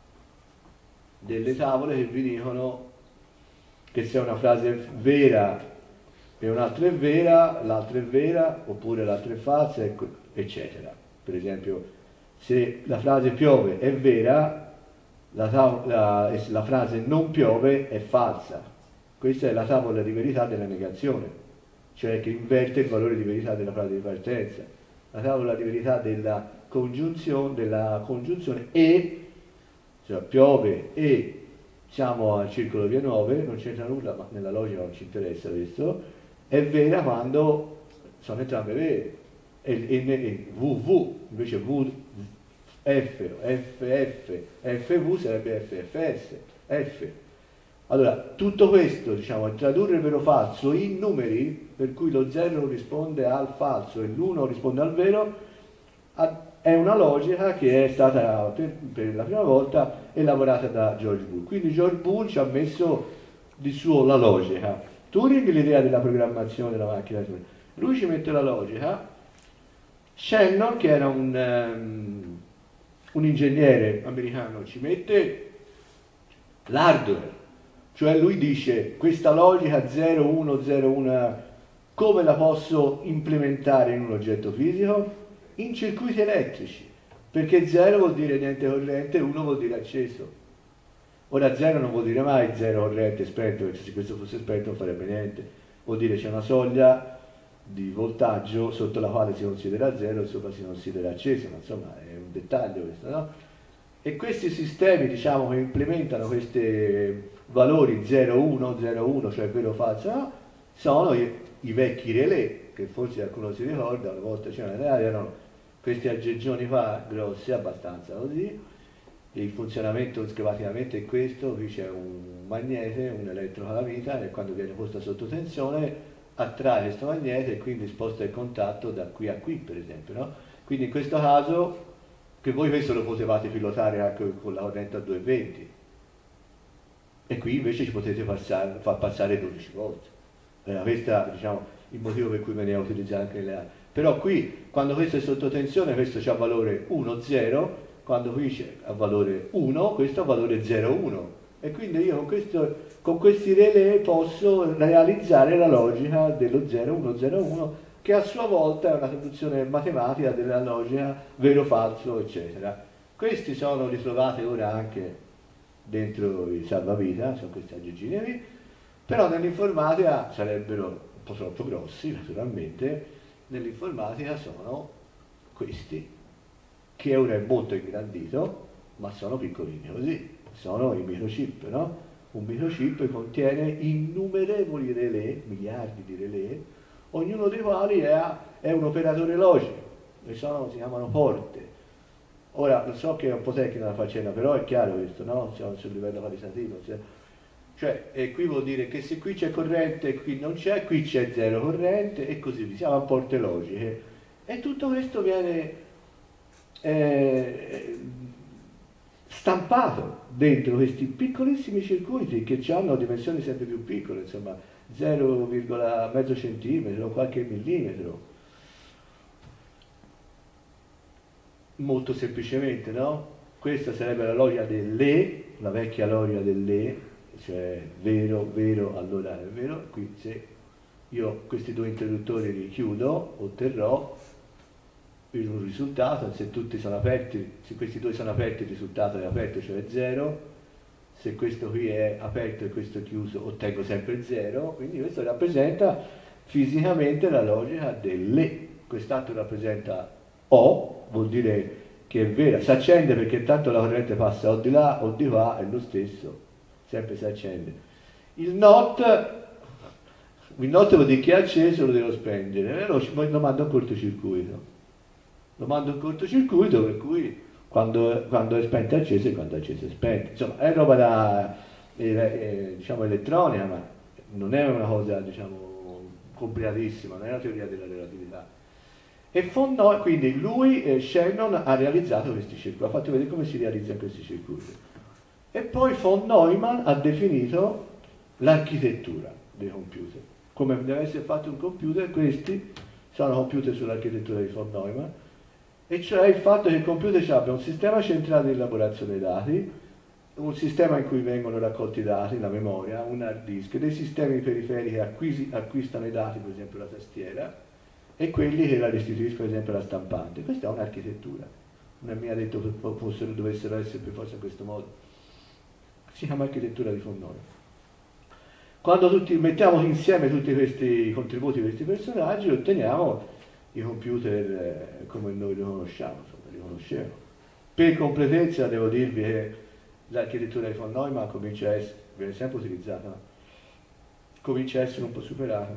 [SPEAKER 5] delle tavole che vi dicono che se una frase è vera e un'altra è vera, l'altra è vera, oppure l'altra è falsa, eccetera. Per esempio, se la frase piove è vera, la, la, la frase non piove è falsa. Questa è la tavola di verità della negazione, cioè che inverte il valore di verità della frase di partenza. La tavola di verità della congiunzione, della congiunzione e, cioè piove e siamo al circolo via nove, non c'entra nulla, ma nella logica non ci interessa questo, è vera quando sono entrambe vere. E, e, e V V invece V F, F F, F V sarebbe F F S, F. Allora, tutto questo, diciamo, tradurre il vero falso in numeri, per cui lo zero risponde al falso e l'uno risponde al vero, è una logica che è stata per, per la prima volta elaborata da George Boole. Quindi George Boole ci ha messo di suo la logica. Turing l'idea della programmazione della macchina di Turing. Lui ci mette la logica. Shannon, che era un, um, un ingegnere americano, ci mette l'hardware. Cioè lui dice, questa logica zero uno zero uno, come la posso implementare in un oggetto fisico? In circuiti elettrici, perché zero vuol dire niente corrente, uno vuol dire acceso. Ora zero non vuol dire mai zero corrente spento, perché se questo fosse spento non farebbe niente. Vuol dire c'è una soglia di voltaggio sotto la quale si considera zero e sopra si considera acceso, ma insomma è un dettaglio questo, no? E questi sistemi, diciamo, che implementano questi valori zero uno zero uno, cioè vero o falso, no? Sono i, i vecchi relè, che forse qualcuno si ricorda, una volta c'erano, erano questi aggeggioni qua, grossi, abbastanza così. Il funzionamento schematicamente è questo: qui c'è un magnete, un elettrocalamita, e quando viene posta sotto tensione attrae questo magnete e quindi sposta il contatto da qui a qui, per esempio, no? Quindi in questo caso, che voi questo lo potevate pilotare anche con la corrente a duecentoventi, e qui invece ci potete passare, far passare dodici volt. Eh, questo, diciamo, il motivo per cui veniva utilizzato anche nelle altre. Però qui, quando questo è sotto tensione, questo c'ha valore uno zero, quando qui c'è a valore uno, questo ha valore zero uno. E quindi io con, questo, con questi relè posso realizzare la logica dello zero uno zero uno, che a sua volta è una traduzione matematica della logica vero, falso, eccetera. Questi sono ritrovati ora anche dentro i salvavita, sono questi aggeggini qui, però nell'informatica sarebbero un po' troppo grossi, naturalmente. Nell'informatica sono questi, che ora è molto ingrandito, ma sono piccolini così, sono i microchip, no? Un microchip contiene innumerevoli relè, miliardi di relè, ognuno dei quali è, è un operatore logico, e sono, si chiamano porte. Ora, lo so che è un po' tecnica la faccenda, però è chiaro questo, no? Siamo sul livello qualitativo. Cioè, cioè e qui vuol dire che se qui c'è corrente e qui non c'è, qui c'è zero corrente, e così via, siamo a porte logiche. E tutto questo viene eh, stampato dentro questi piccolissimi circuiti che hanno dimensioni sempre più piccole, insomma zero virgola cinque centimetro, qualche millimetro. Molto semplicemente, no? Questa sarebbe la logica dell'e, la vecchia logica dell'e, cioè vero, vero, allora è vero. Qui se io questi due interruttori li chiudo, otterrò un risultato. Se tutti sono aperti, se questi due sono aperti, il risultato è aperto, cioè zero. Se questo qui è aperto e questo è chiuso, ottengo sempre zero. Quindi questo rappresenta fisicamente la logica dell'e. Quest'altro rappresenta O, vuol dire che è vera, si accende perché tanto la corrente passa o di là o di qua, è lo stesso, sempre si accende. Il not, il not vuol dire che è acceso, lo devo spengere, e lo, lo mando in cortocircuito, lo mando in cortocircuito per cui quando, quando è spento è acceso e quando è acceso è spento, insomma è roba da, eh, eh, diciamo elettronica, ma non è una cosa, diciamo, complicatissima, non è una teoria della relatività. E von Neumann, quindi lui, eh, Shannon, ha realizzato questi circuiti, ha fatto vedere come si realizzano questi circuiti. E poi von Neumann ha definito l'architettura dei computer. Come deve essere fatto un computer, questi sono computer sull'architettura di von Neumann, e cioè il fatto che il computer abbia un sistema centrale di elaborazione dei dati, un sistema in cui vengono raccolti i dati, la memoria, un hard disk, dei sistemi periferici che acquisi, acquistano i dati, per esempio la tastiera, e quelli che la restituiscono, per esempio la stampante. Questa è un'architettura, non è mica detto che fossero, dovessero essere per forza in questo modo. Si chiama architettura di von Neumann. Quando tutti, mettiamo insieme tutti questi contributi di questi personaggi, otteniamo i computer eh, come noi li conosciamo, insomma, li conosciamo. Per completezza devo dirvi che l'architettura di von Neumann comincia a essere, viene sempre utilizzata, comincia a essere un po' superata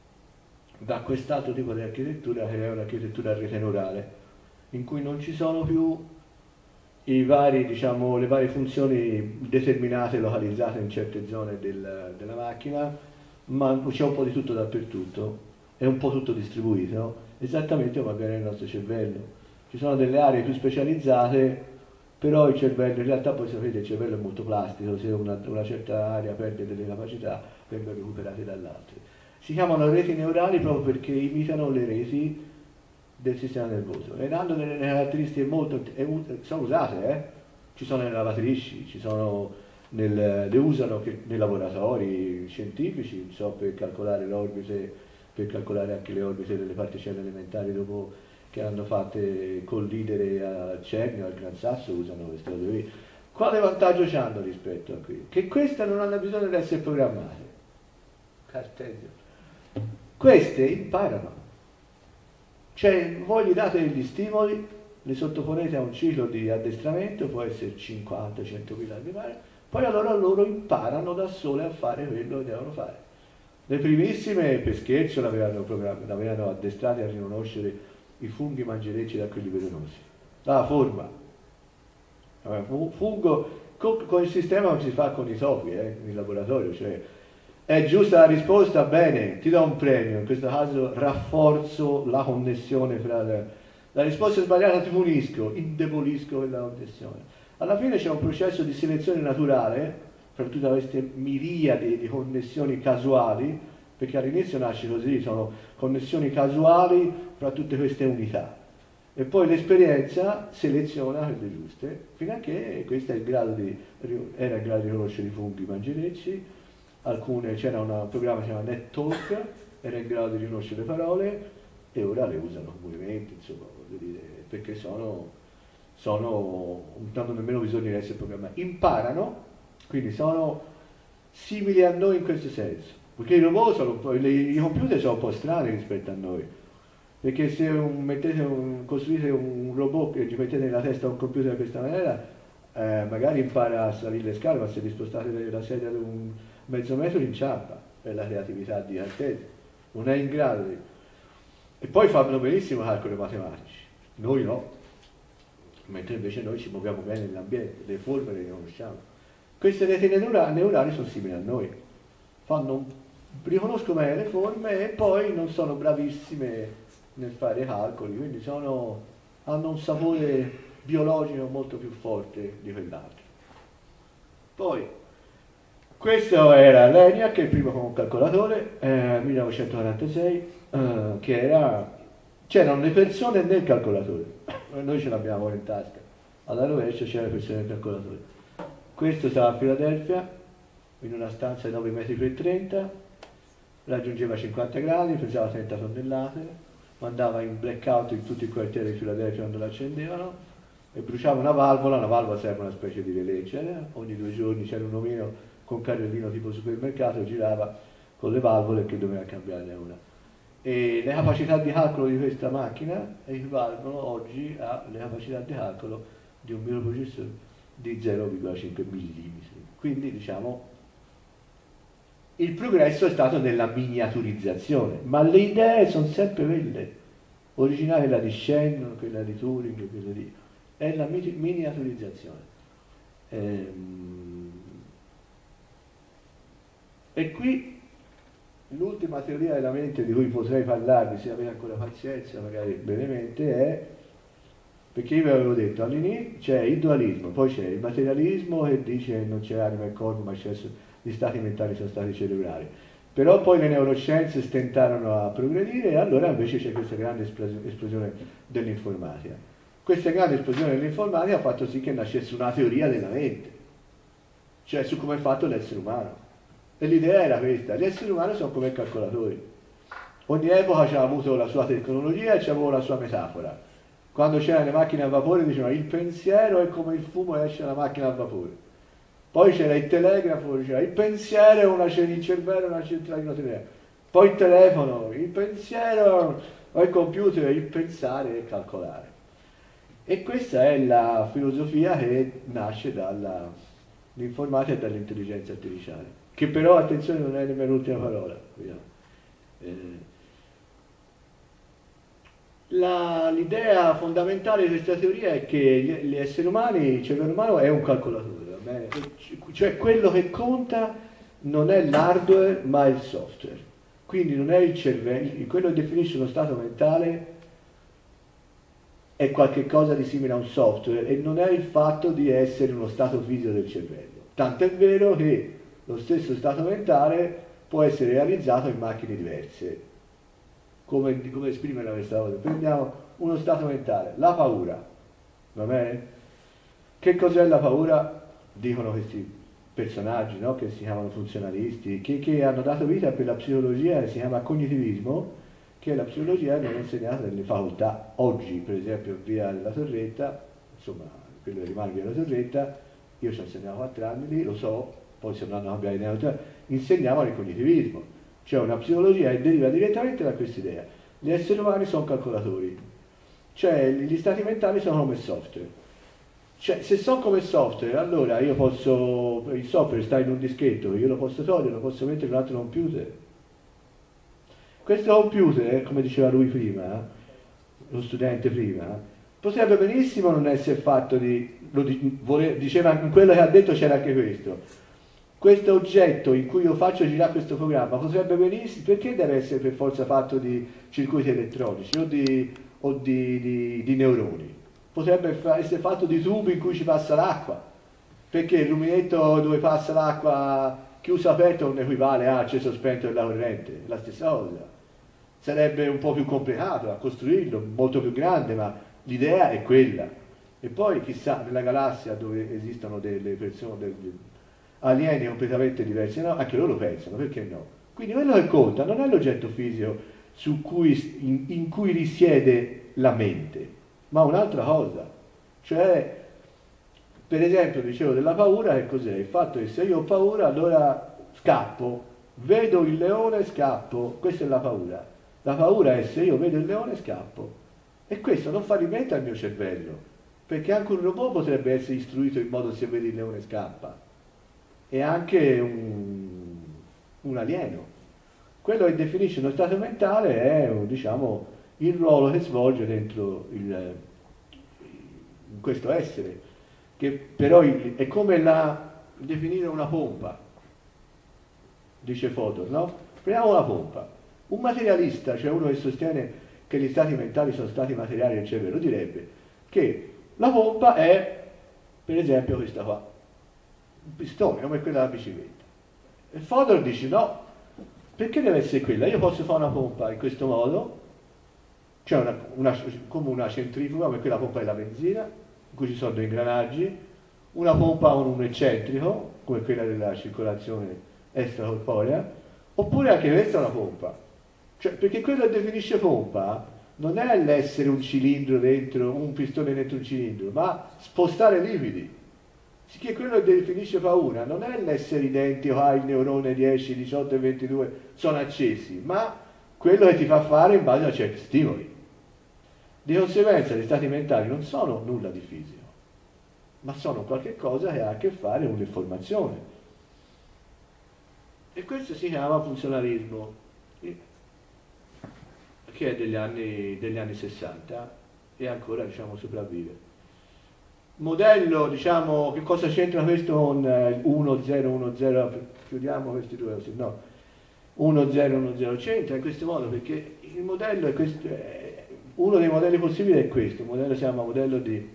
[SPEAKER 5] da quest'altro tipo di architettura, che è un'architettura a rete neurale, in cui non ci sono più i vari, diciamo, le varie funzioni determinate, localizzate in certe zone del, della macchina, ma c'è un po' di tutto dappertutto, è un po' tutto distribuito, esattamente come avviene nel nostro cervello. Ci sono delle aree più specializzate, però il cervello, in realtà poi sapete il cervello è molto plastico, se una, una certa area perde delle capacità vengono recuperate dall'altra. Si chiamano reti neurali proprio perché imitano le reti del sistema nervoso e hanno delle caratteristiche molto, sono usate, eh? Ci sono nelle lavatrici, ci sono nel, le usano che, nei laboratori scientifici, so, per calcolare le orbite, per calcolare anche le orbite delle particelle elementari dopo che hanno fatte collidere a Cernio, al Gran Sasso, usano queste cose qui. Quale vantaggio hanno rispetto a qui? Che queste non hanno bisogno di essere programmate. Cartesio. Queste imparano. Cioè, voi gli date degli stimoli, li sottoponete a un ciclo di addestramento, può essere cinquanta centomila anni, poi allora loro imparano da sole a fare quello che devono fare. Le primissime, per scherzo, l'avevano addestrate a riconoscere i funghi mangerecci da quelli velenosi. La forma. Fungo, con, con il sistema che si fa con i topi, eh, in laboratorio, cioè è giusta la risposta, bene, ti do un premio, in questo caso rafforzo la connessione fra le... La risposta è sbagliata, ti punisco, indebolisco quella connessione. Alla fine c'è un processo di selezione naturale, fra tutte queste miriadi di connessioni casuali, perché all'inizio nasce così, sono connessioni casuali fra tutte queste unità. E poi l'esperienza seleziona quelle giuste, fino a che questo è il grado di, era il grado di conoscere i funghi mangerecci. Alcune, c'era un programma che si chiama NetTalk, era in grado di riconoscere le parole e ora le usano con movimenti, insomma, voglio dire, perché sono, sono non hanno nemmeno bisogno di essere programmati, imparano, quindi sono simili a noi in questo senso, perché i robot sono un po', le, i computer sono un po' strani rispetto a noi, perché se un, mettete un, costruite un robot che ci mettete nella testa un computer di questa maniera, eh, magari impara a salire le scale, ma se vi spostate la sedia ad un mezzo metro inciampa per la creatività di Cartesio, non è in grado di... E poi fanno benissimo calcoli matematici, noi no, mentre invece noi ci muoviamo bene nell'ambiente, le forme le riconosciamo. Queste reti neurali, neurali sono simili a noi, fanno, riconoscono bene le forme e poi non sono bravissime nel fare calcoli, quindi sono, hanno un sapore biologico molto più forte di quell'altro. Poi, questo era l'ENIAC, il primo calcolatore, eh, millenovecentoquarantasei, eh, che era, c'erano le persone nel calcolatore, noi ce l'abbiamo in tasca, alla rovescia c'erano le persone nel calcolatore. Questo stava a Filadelfia, in una stanza di nove metri per trenta, raggiungeva cinquanta gradi, pesava trenta tonnellate, mandava in blackout in tutto il quartiere di Filadelfia quando l'accendevano, e bruciava una valvola, una valvola serve una specie di relè, c'era, ogni due giorni c'era un omino con carrellino tipo supermercato, girava con le valvole che doveva cambiarne una. e le capacità di calcolo di questa macchina equivalgono oggi alle capacità di calcolo di un microprocessore di zero virgola cinque millimetri. Quindi diciamo il progresso è stato nella miniaturizzazione, ma le idee sono sempre quelle, originale quella di Shannon, quella di Turing, quella di... è la miniaturizzazione. Ehm... E qui l'ultima teoria della mente di cui potrei parlarvi, se avete ancora pazienza, magari brevemente, è, perché io vi avevo detto all'inizio c'è il dualismo, poi c'è il materialismo che dice che non c'è anima e corpo, ma c'è gli stati mentali sono stati cerebrali. Però poi le neuroscienze stentarono a progredire e allora invece c'è questa grande esplosione dell'informatica. Questa grande esplosione dell'informatica ha fatto sì che nascesse una teoria della mente, cioè su come è fatto l'essere umano. E l'idea era questa: gli esseri umani sono come calcolatori. Ogni epoca ci ha avuto la sua tecnologia e ci aveva la sua metafora. Quando c'erano le macchine a vapore dicevano il pensiero è come il fumo e esce la macchina a vapore. Poi c'era il telegrafo, diceva il pensiero è una, il cervello è una centralina telegrafica. Poi il telefono, il pensiero, poi il computer, il pensare e calcolare. E questa è la filosofia che nasce dall'informatica e dall'intelligenza artificiale. Che però, attenzione, non è nemmeno l'ultima parola. Eh, l'idea fondamentale di questa teoria è che gli, gli esseri umani, il cervello umano è un calcolatore, va bene? Cioè quello che conta non è l'hardware ma il software. Quindi non è il cervello, quello che definisce uno stato mentale è qualche cosa di simile a un software e non è il fatto di essere uno stato fisico del cervello. Tanto è vero che lo stesso stato mentale può essere realizzato in macchine diverse. Come, come esprimere questa cosa? Prendiamo uno stato mentale, la paura, va bene? Che cos'è la paura? Dicono questi personaggi, no? Che si chiamano funzionalisti, che, che hanno dato vita a quella psicologia che si chiama cognitivismo, che è la psicologia che non è insegnata nelle facoltà. Oggi, per esempio, via della Torretta, insomma, quello che rimane via della Torretta, io ci ho insegnato quattro anni lì, lo so, poi se non hanno cambiato idea, insegniamo il cognitivismo, cioè una psicologia che deriva direttamente da questa idea. Gli esseri umani sono calcolatori, cioè gli stati mentali sono come software. Cioè, se sono come software, allora io posso, il software sta in un dischetto, io lo posso togliere, lo posso mettere in un altro computer. Questo computer, come diceva lui prima, lo studente prima, potrebbe benissimo non essere fatto di, lo diceva in quello che ha detto c'era anche questo. Questo oggetto in cui io faccio girare questo programma potrebbe benissimo, perché deve essere per forza fatto di circuiti elettronici o di, o di, di, di neuroni? Potrebbe fa, essere fatto di tubi in cui ci passa l'acqua, perché il rubinetto dove passa l'acqua chiuso aperto non equivale a acceso spento della corrente, è la stessa cosa. Sarebbe un po' più complicato a costruirlo, molto più grande, ma l'idea è quella. E poi chissà, nella galassia dove esistono delle persone, delle, alieni completamente diversi, no? Anche loro pensano, perché no? Quindi quello che conta non è l'oggetto fisico su cui, in, in cui risiede la mente, ma un'altra cosa. Cioè, per esempio, dicevo della paura, che cos'è? Il fatto che se io ho paura allora scappo, vedo il leone e scappo, questa è la paura. La paura è se io vedo il leone e scappo. E questo non fa rimettere al mio cervello, perché anche un robot potrebbe essere istruito in modo se vede il leone scappa. E anche un, un alieno. Quello che definisce uno stato mentale è, diciamo, il ruolo che svolge dentro il, in questo essere, che però è come la, definire una pompa, dice Fodor, no? Prendiamo una pompa. Un materialista, cioè uno che sostiene che gli stati mentali sono stati materiali del cervello, direbbe che la pompa è, per esempio, questa qua. Un pistone come quella della bicicletta. E Fodor dice no, perché deve essere quella? Io posso fare una pompa in questo modo, cioè una, una, come una centrifuga, come quella pompa della benzina, in cui ci sono due ingranaggi, una pompa con un eccentrico, come quella della circolazione extracorporea, oppure anche questa è una pompa. Cioè, perché quello che definisce pompa non è l'essere un cilindro dentro, un pistone dentro un cilindro, ma spostare liquidi. Che quello che definisce paura non è l'essere identico al neurone dieci, diciotto e ventidue sono accesi, ma quello che ti fa fare in base a certi stimoli. Di conseguenza gli stati mentali non sono nulla di fisico, ma sono qualche cosa che ha a che fare con l'informazione. E questo si chiama funzionalismo, che è degli anni, degli anni sessanta e ancora, diciamo, sopravvive. Modello, diciamo, che cosa c'entra questo con uno zero uno zero? Chiudiamo questi due così, no. uno zero uno zero c'entra in questo modo perché il modello è questo, è, uno dei modelli possibili è questo, il modello si chiama modello di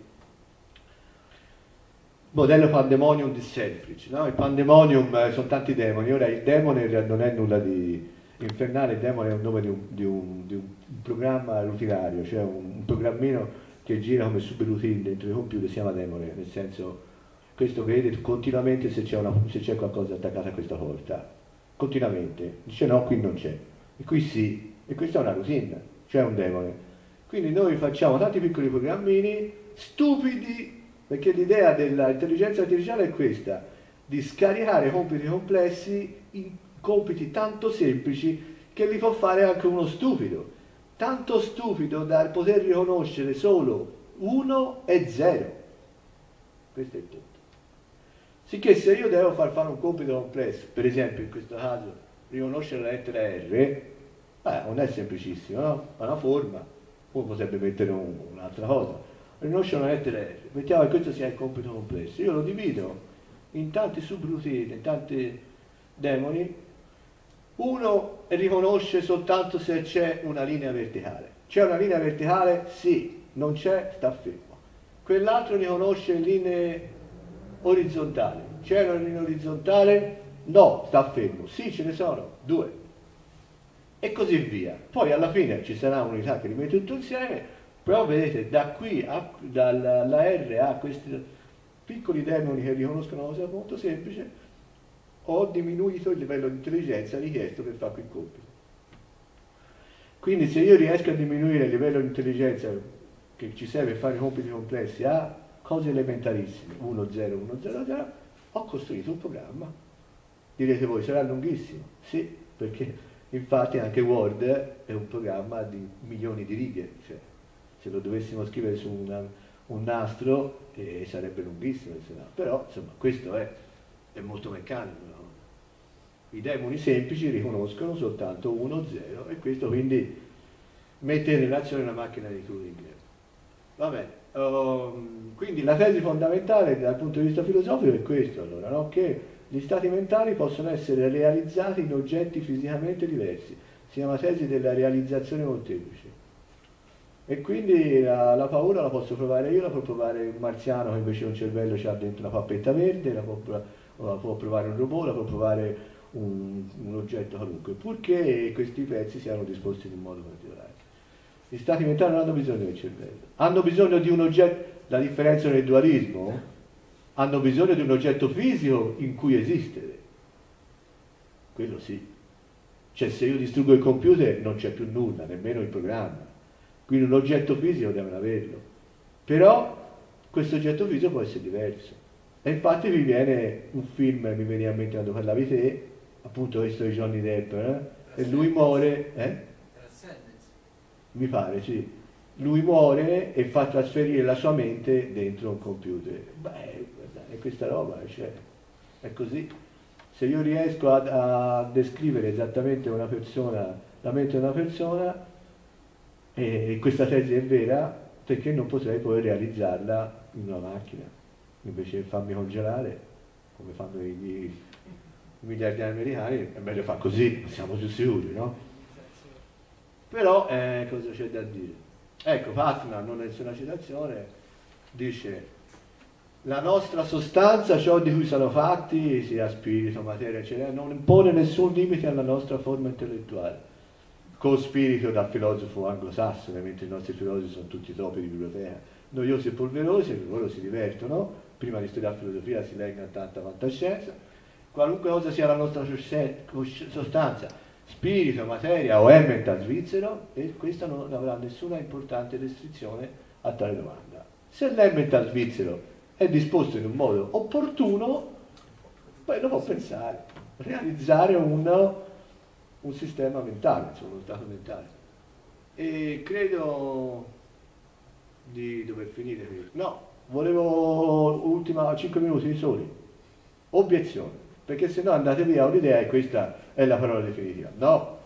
[SPEAKER 5] modello pandemonium di Selfridge, no? Il pandemonium eh, sono tanti demoni, ora il demone non è nulla di infernale, il demone è un nome di un, di un, di un programma rutinario, cioè un, un programmino che gira come subroutine dentro i computer, si chiama demone, nel senso, questo vede continuamente se c'è, una, se c'è qualcosa attaccato a questa porta, continuamente, dice no, qui non c'è, e qui sì, e questa è una routine, c'è un demone. Quindi noi facciamo tanti piccoli programmini stupidi, perché l'idea dell'intelligenza artificiale è questa, di scaricare compiti complessi in compiti tanto semplici che li può fare anche uno stupido. Tanto stupido da poter riconoscere solo uno e zero. Questo è tutto. Sicché se io devo far fare un compito complesso, per esempio in questo caso riconoscere la lettera R, beh, non è semplicissimo, no? È una forma, uno potrebbe mettere un, un'altra cosa. Riconoscere una lettera R, mettiamo che questo sia il compito complesso, io lo divido in tanti subroutine, in tanti demoni. Uno riconosce soltanto se c'è una linea verticale. C'è una linea verticale? Sì. Non c'è? Sta fermo. Quell'altro riconosce linee orizzontali. C'è una linea orizzontale? No, sta fermo. Sì, ce ne sono. Due. E così via. Poi alla fine ci sarà un'unità che li mette tutto insieme, però vedete, da qui, a, dalla R a questi piccoli demoni che riconoscono una cosa molto semplice, ho diminuito il livello di intelligenza richiesto per fare quel compito. Quindi se io riesco a diminuire il livello di intelligenza che ci serve per fare compiti complessi a cose elementarissime, uno zero uno zero zero, ho costruito un programma. Direte voi, sarà lunghissimo? Sì, perché infatti anche Word è un programma di milioni di righe, cioè se lo dovessimo scrivere su una, un nastro eh, sarebbe lunghissimo, però insomma questo è è molto meccanico, no? I demoni semplici riconoscono soltanto uno zero e questo quindi mette in relazione una macchina di Turing. Vabbè, um, quindi la tesi fondamentale dal punto di vista filosofico è questo, allora, no? Che gli stati mentali possono essere realizzati in oggetti fisicamente diversi, si chiama tesi della realizzazione molteplice. E quindi la, la paura la posso provare io, la può provare un marziano che invece un cervello c'ha dentro una pappetta verde, la può, la può provare un robot, la può provare un, un oggetto qualunque, purché questi pezzi siano disposti in un modo particolare. Gli stati mentali non hanno bisogno del cervello, hanno bisogno di un oggetto, la differenza nel dualismo, hanno bisogno di un oggetto fisico in cui esistere, quello sì. Cioè se io distruggo il computer non c'è più nulla, nemmeno il programma. Quindi un oggetto fisico devono averlo, però questo oggetto fisico può essere diverso. E infatti mi viene un film, mi veniva in mente quando parlavi te, appunto questo di Johnny Depp, eh? E lui muore, eh? Mi pare, sì. Lui muore e fa trasferire la sua mente dentro un computer. Beh, è questa roba, cioè, è così. Se io riesco a, a descrivere esattamente una persona, la mente di una persona, e questa tesi è vera, perché non potrei poi realizzarla in una macchina, invece di farmi congelare, come fanno i, i miliardieri americani, è meglio fare così, siamo più sicuri, no? Però eh, cosa c'è da dire? Ecco, Fatman, non è una citazione, dice: la nostra sostanza, ciò di cui sono fatti, sia spirito, materia, eccetera, non impone nessun limite alla nostra forma intellettuale. Con spirito da filosofo anglosassone, mentre i nostri filosofi sono tutti topi di biblioteca, noiosi e polverosi, loro si divertono, prima di studiare filosofia si leggono tanta fantascienza, qualunque cosa sia la nostra sostanza, spirito, materia o emmental svizzero, e questa non avrà nessuna importante restrizione a tale domanda. Se l'emmental svizzero è disposto in un modo opportuno, poi lo può pensare, realizzare un un sistema mentale, insomma, uno stato mentale. E credo di dover finire qui. No, volevo ultima cinque minuti soli. Obiezione, perché se no andate via un'idea e questa è la parola definitiva. No,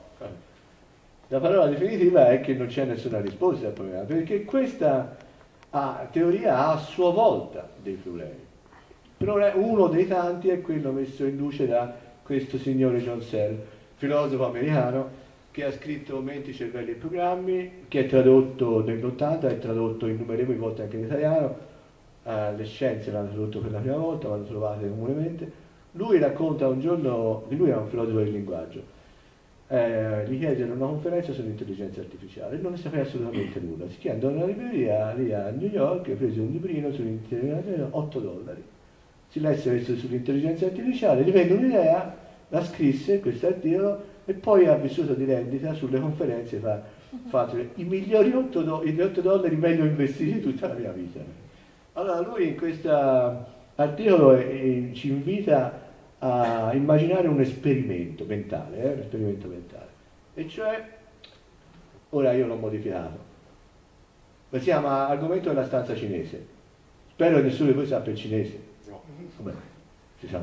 [SPEAKER 5] la parola definitiva è che non c'è nessuna risposta al problema, perché questa ha, teoria ha a sua volta dei problemi. Uno dei tanti è quello messo in luce da questo signore John Searle, filosofo americano, che ha scritto Menti, cervelli e programmi, che è tradotto nell'ottanta, è tradotto innumerevoli volte anche in italiano, eh, le scienze l'hanno tradotto per la prima volta, l'hanno trovate comunemente. Lui racconta un giorno, lui era un filosofo del linguaggio, eh, gli chiesero una conferenza sull'intelligenza artificiale, non ne sapeva assolutamente nulla, si andò in una libreria lì a New York, prese un librino sull'intelligenza artificiale, otto dollari. Si lesse questo sull'intelligenza artificiale, gli venne un'idea, la scrisse, questo articolo, e poi ha vissuto di rendita sulle conferenze, fa, fate i migliori otto dollari meglio investiti di tutta la mia vita. Allora lui in questo articolo eh, ci invita a immaginare un esperimento mentale, eh, un esperimento mentale, e cioè, ora io l'ho modificato, si chiama Argomento della stanza cinese. Spero che nessuno di voi sappia il cinese. Vabbè, si sa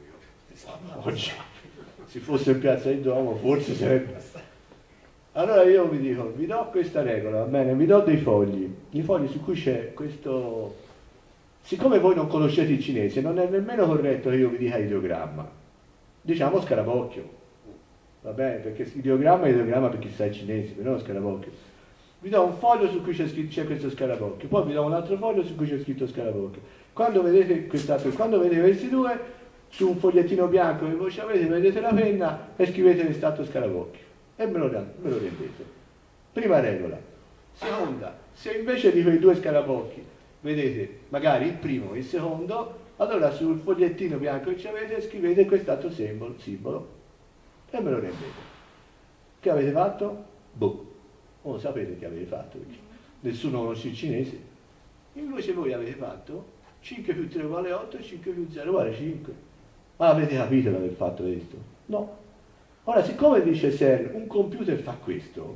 [SPEAKER 5] mai, oggi se fosse in piazza di Duomo forse sarebbe. Allora io vi dico, vi do questa regola, va bene, vi do dei fogli, i fogli su cui c'è questo, siccome voi non conoscete il cinese non è nemmeno corretto che io vi dica ideogramma, diciamo scarabocchio, va bene, perché ideogramma è ideogramma per chi sa il cinese, però scarabocchio. Vi do un foglio su cui c'è, c'è questo scarabocchio, poi vi do un altro foglio su cui c'è scritto scarabocchio. Quando vedete quest'altro, quando vedete questi due, su un fogliettino bianco che voi avete, prendete la penna e scrivete quest'altro scarabocchio e me lo, me lo rendete. Prima regola. Seconda, se invece di quei due scarabocchi vedete magari il primo e il secondo, allora sul fogliettino bianco che avete scrivete quest'altro simbolo, simbolo e me lo rendete. Che avete fatto? Boh, non sapete che avete fatto, perché nessuno conosce il cinese. Invece voi avete fatto cinque più tre uguale otto e cinque più zero uguale cinque. Ma avete capito l'aver fatto questo? No. Ora, siccome dice Searle, un computer fa questo,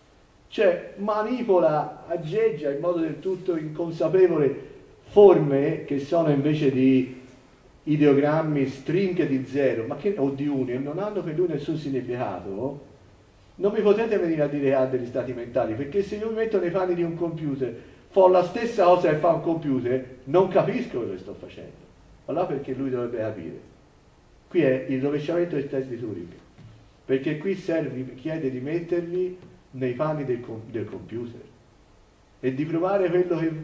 [SPEAKER 5] cioè manipola, aggeggia in modo del tutto inconsapevole forme che sono invece di ideogrammi, stringhe di zero ma che, o di uni e non hanno per lui nessun significato, non mi potete venire a dire che ha degli stati mentali, perché se io mi metto nei panni di un computer, fa la stessa cosa che fa un computer, non capisco quello che sto facendo. Allora perché lui dovrebbe capire? Qui è il rovesciamento del test di Turing, perché qui Searle chiede di mettervi nei panni del, del computer e di provare quello che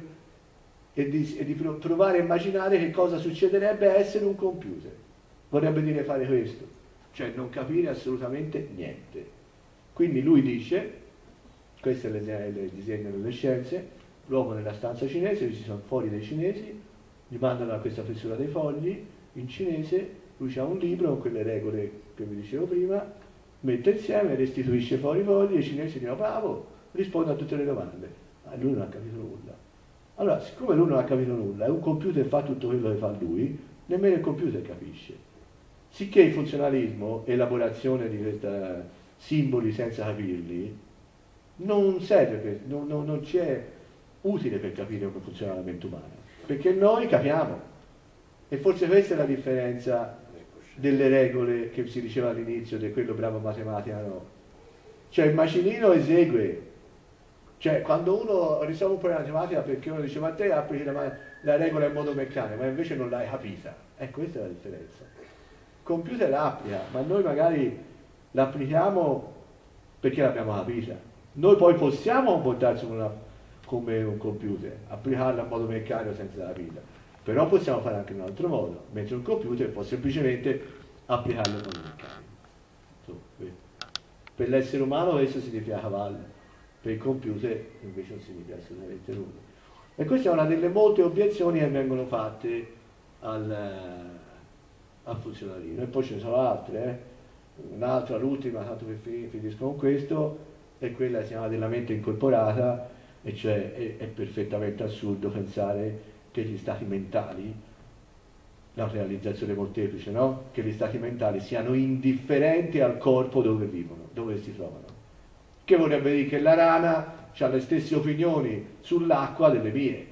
[SPEAKER 5] e di, e di provare a immaginare che cosa succederebbe a essere un computer. Vorrebbe dire fare questo, cioè non capire assolutamente niente. Quindi lui dice, questo è il disegno delle scienze, l'uomo nella stanza cinese, ci sono fogli dei cinesi, gli mandano a questa fessura dei fogli in cinese, lui ha un libro con quelle regole che vi dicevo prima, mette insieme, restituisce fuori i fogli, e i cinesi dicono bravo, risponde a tutte le domande, ma lui non ha capito nulla. Allora, siccome lui non ha capito nulla e un computer fa tutto quello che fa lui, nemmeno il computer capisce. Sicché il funzionalismo, elaborazione di questi simboli senza capirli, non serve, per, non, non, non ci è utile per capire come funziona la mente umana, perché noi capiamo. E forse questa è la differenza delle regole che si diceva all'inizio di quello bravo matematica, no? Cioè il macinino esegue, cioè quando uno risolve un problema di matematica perché uno dice ma te applichi la, la regola in modo meccanico, ma invece non l'hai capita. Ecco, questa è la differenza. Il computer la applica, ma noi magari l'applichiamo perché l'abbiamo capita. Noi poi possiamo comportarci come, una, come un computer, applicarla in modo meccanico senza capirla, però possiamo fare anche in un altro modo, mentre un computer può semplicemente applicarlo in modo meccanico. Per l'essere umano questo significa cavallo, per il computer invece non significa assolutamente nulla. E questa è una delle molte obiezioni che vengono fatte al, al funzionalismo. E poi ce ne sono altre, eh? Un'altra, l'ultima, tanto per finire, finisco con questo, è quella che si chiama della mente incorporata, e cioè è, è perfettamente assurdo pensare che gli stati mentali la realizzazione molteplice, no? Che gli stati mentali siano indifferenti al corpo dove vivono, dove si trovano. Che vorrebbe dire che la rana ha le stesse opinioni sull'acqua delle mie.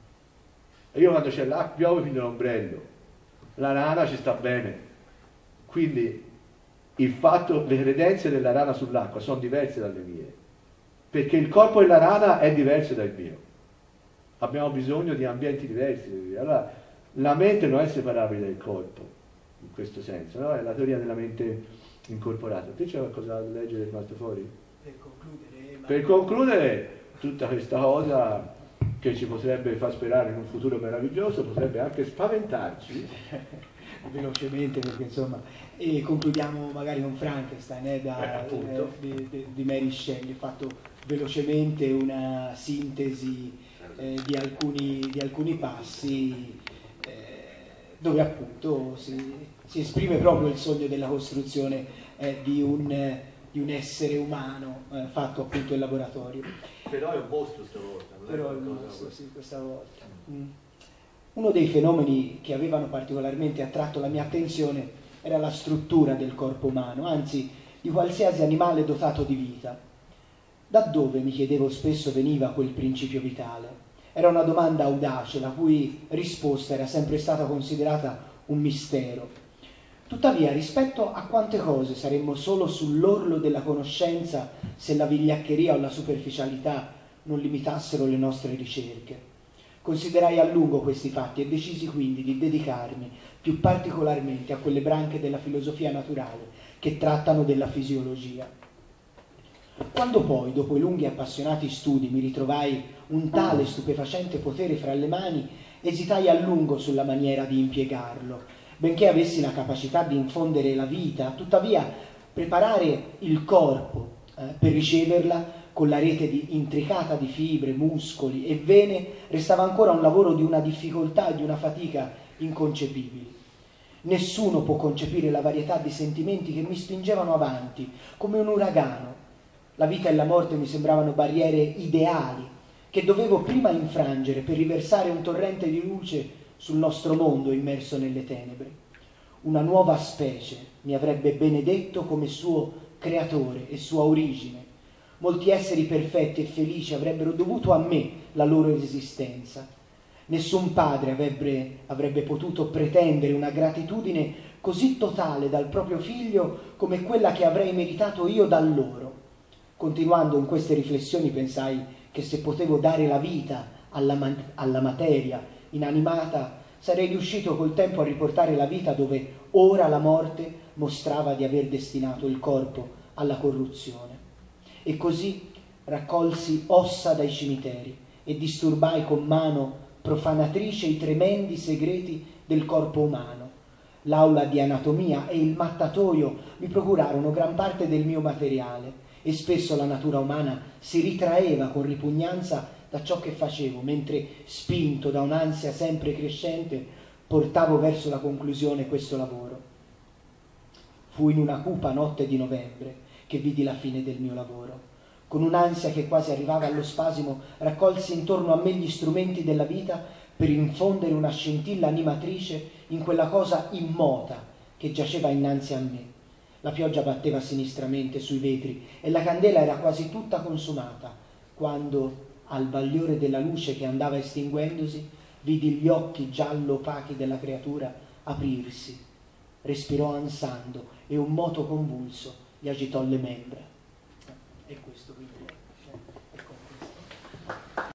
[SPEAKER 5] E io quando c'è l'acqua piove prendo l'ombrello, la rana ci sta bene. Quindi il fatto, le credenze della rana sull'acqua sono diverse dalle mie, perché il corpo della rana è diverso dal mio. Abbiamo bisogno di ambienti diversi. Allora, la mente non è separabile dal corpo, in questo senso, no? È la teoria della mente incorporata. Te c'è qualcosa da leggere rimasto fuori?
[SPEAKER 8] Per concludere, ma...
[SPEAKER 5] Per concludere, tutta questa cosa che ci potrebbe far sperare in un futuro meraviglioso, potrebbe anche spaventarci.
[SPEAKER 8] Velocemente, perché insomma, e concludiamo magari con Frankenstein, eh, da,
[SPEAKER 5] eh,
[SPEAKER 8] eh, di, di, di Mary Shelley. Ho fatto velocemente una sintesi eh, di, alcuni, di alcuni passi eh, dove appunto si, si esprime proprio il sogno della costruzione eh, di, un, eh, di un essere umano eh, fatto appunto in laboratorio.
[SPEAKER 2] Però è un mostro stavolta. Non
[SPEAKER 8] Però
[SPEAKER 2] è
[SPEAKER 8] è un
[SPEAKER 2] qualcosa...
[SPEAKER 8] mostro, sì, questa volta. Mm. Uno dei fenomeni che avevano particolarmente attratto la mia attenzione era la struttura del corpo umano, anzi di qualsiasi animale dotato di vita. Da dove, mi chiedevo spesso, veniva quel principio vitale? Era una domanda audace, la cui risposta era sempre stata considerata un mistero. Tuttavia, rispetto a quante cose saremmo solo sull'orlo della conoscenza se la vigliaccheria o la superficialità non limitassero le nostre ricerche? Considerai a lungo questi fatti e decisi quindi di dedicarmi più particolarmente a quelle branche della filosofia naturale che trattano della fisiologia. Quando poi, dopo i lunghi e appassionati studi, mi ritrovai un tale stupefacente potere fra le mani, esitai a lungo sulla maniera di impiegarlo. Benché avessi la capacità di infondere la vita, tuttavia preparare il corpo eh, per riceverla con la rete di, intricata di fibre, muscoli e vene, restava ancora un lavoro di una difficoltà e di una fatica inconcepibili. Nessuno può concepire la varietà di sentimenti che mi spingevano avanti, come un uragano. La vita e la morte mi sembravano barriere ideali, che dovevo prima infrangere per riversare un torrente di luce sul nostro mondo immerso nelle tenebre. Una nuova specie mi avrebbe benedetto come suo creatore e sua origine. Molti esseri perfetti e felici avrebbero dovuto a me la loro esistenza. Nessun padre avrebbe, avrebbe potuto pretendere una gratitudine così totale dal proprio figlio come quella che avrei meritato io da loro. Continuando in queste riflessioni pensai che se potevo dare la vita alla, alla materia inanimata, sarei riuscito col tempo a riportare la vita dove ora la morte mostrava di aver destinato il corpo alla corruzione. E così raccolsi ossa dai cimiteri e disturbai con mano profanatrice i tremendi segreti del corpo umano. L'aula di anatomia e il mattatoio mi procurarono gran parte del mio materiale e spesso la natura umana si ritraeva con ripugnanza da ciò che facevo, mentre, spinto da un'ansia sempre crescente, portavo verso la conclusione questo lavoro. Fu in una cupa notte di novembre che vidi la fine del mio lavoro. Con un'ansia che quasi arrivava allo spasimo, raccolsi intorno a me gli strumenti della vita per infondere una scintilla animatrice in quella cosa immota che giaceva innanzi a me. La pioggia batteva sinistramente sui vetri e la candela era quasi tutta consumata, quando, al bagliore della luce che andava estinguendosi, vidi gli occhi giallo opachi della creatura aprirsi. Respirò ansando e un moto convulso gli agitò le membra. E questo quindi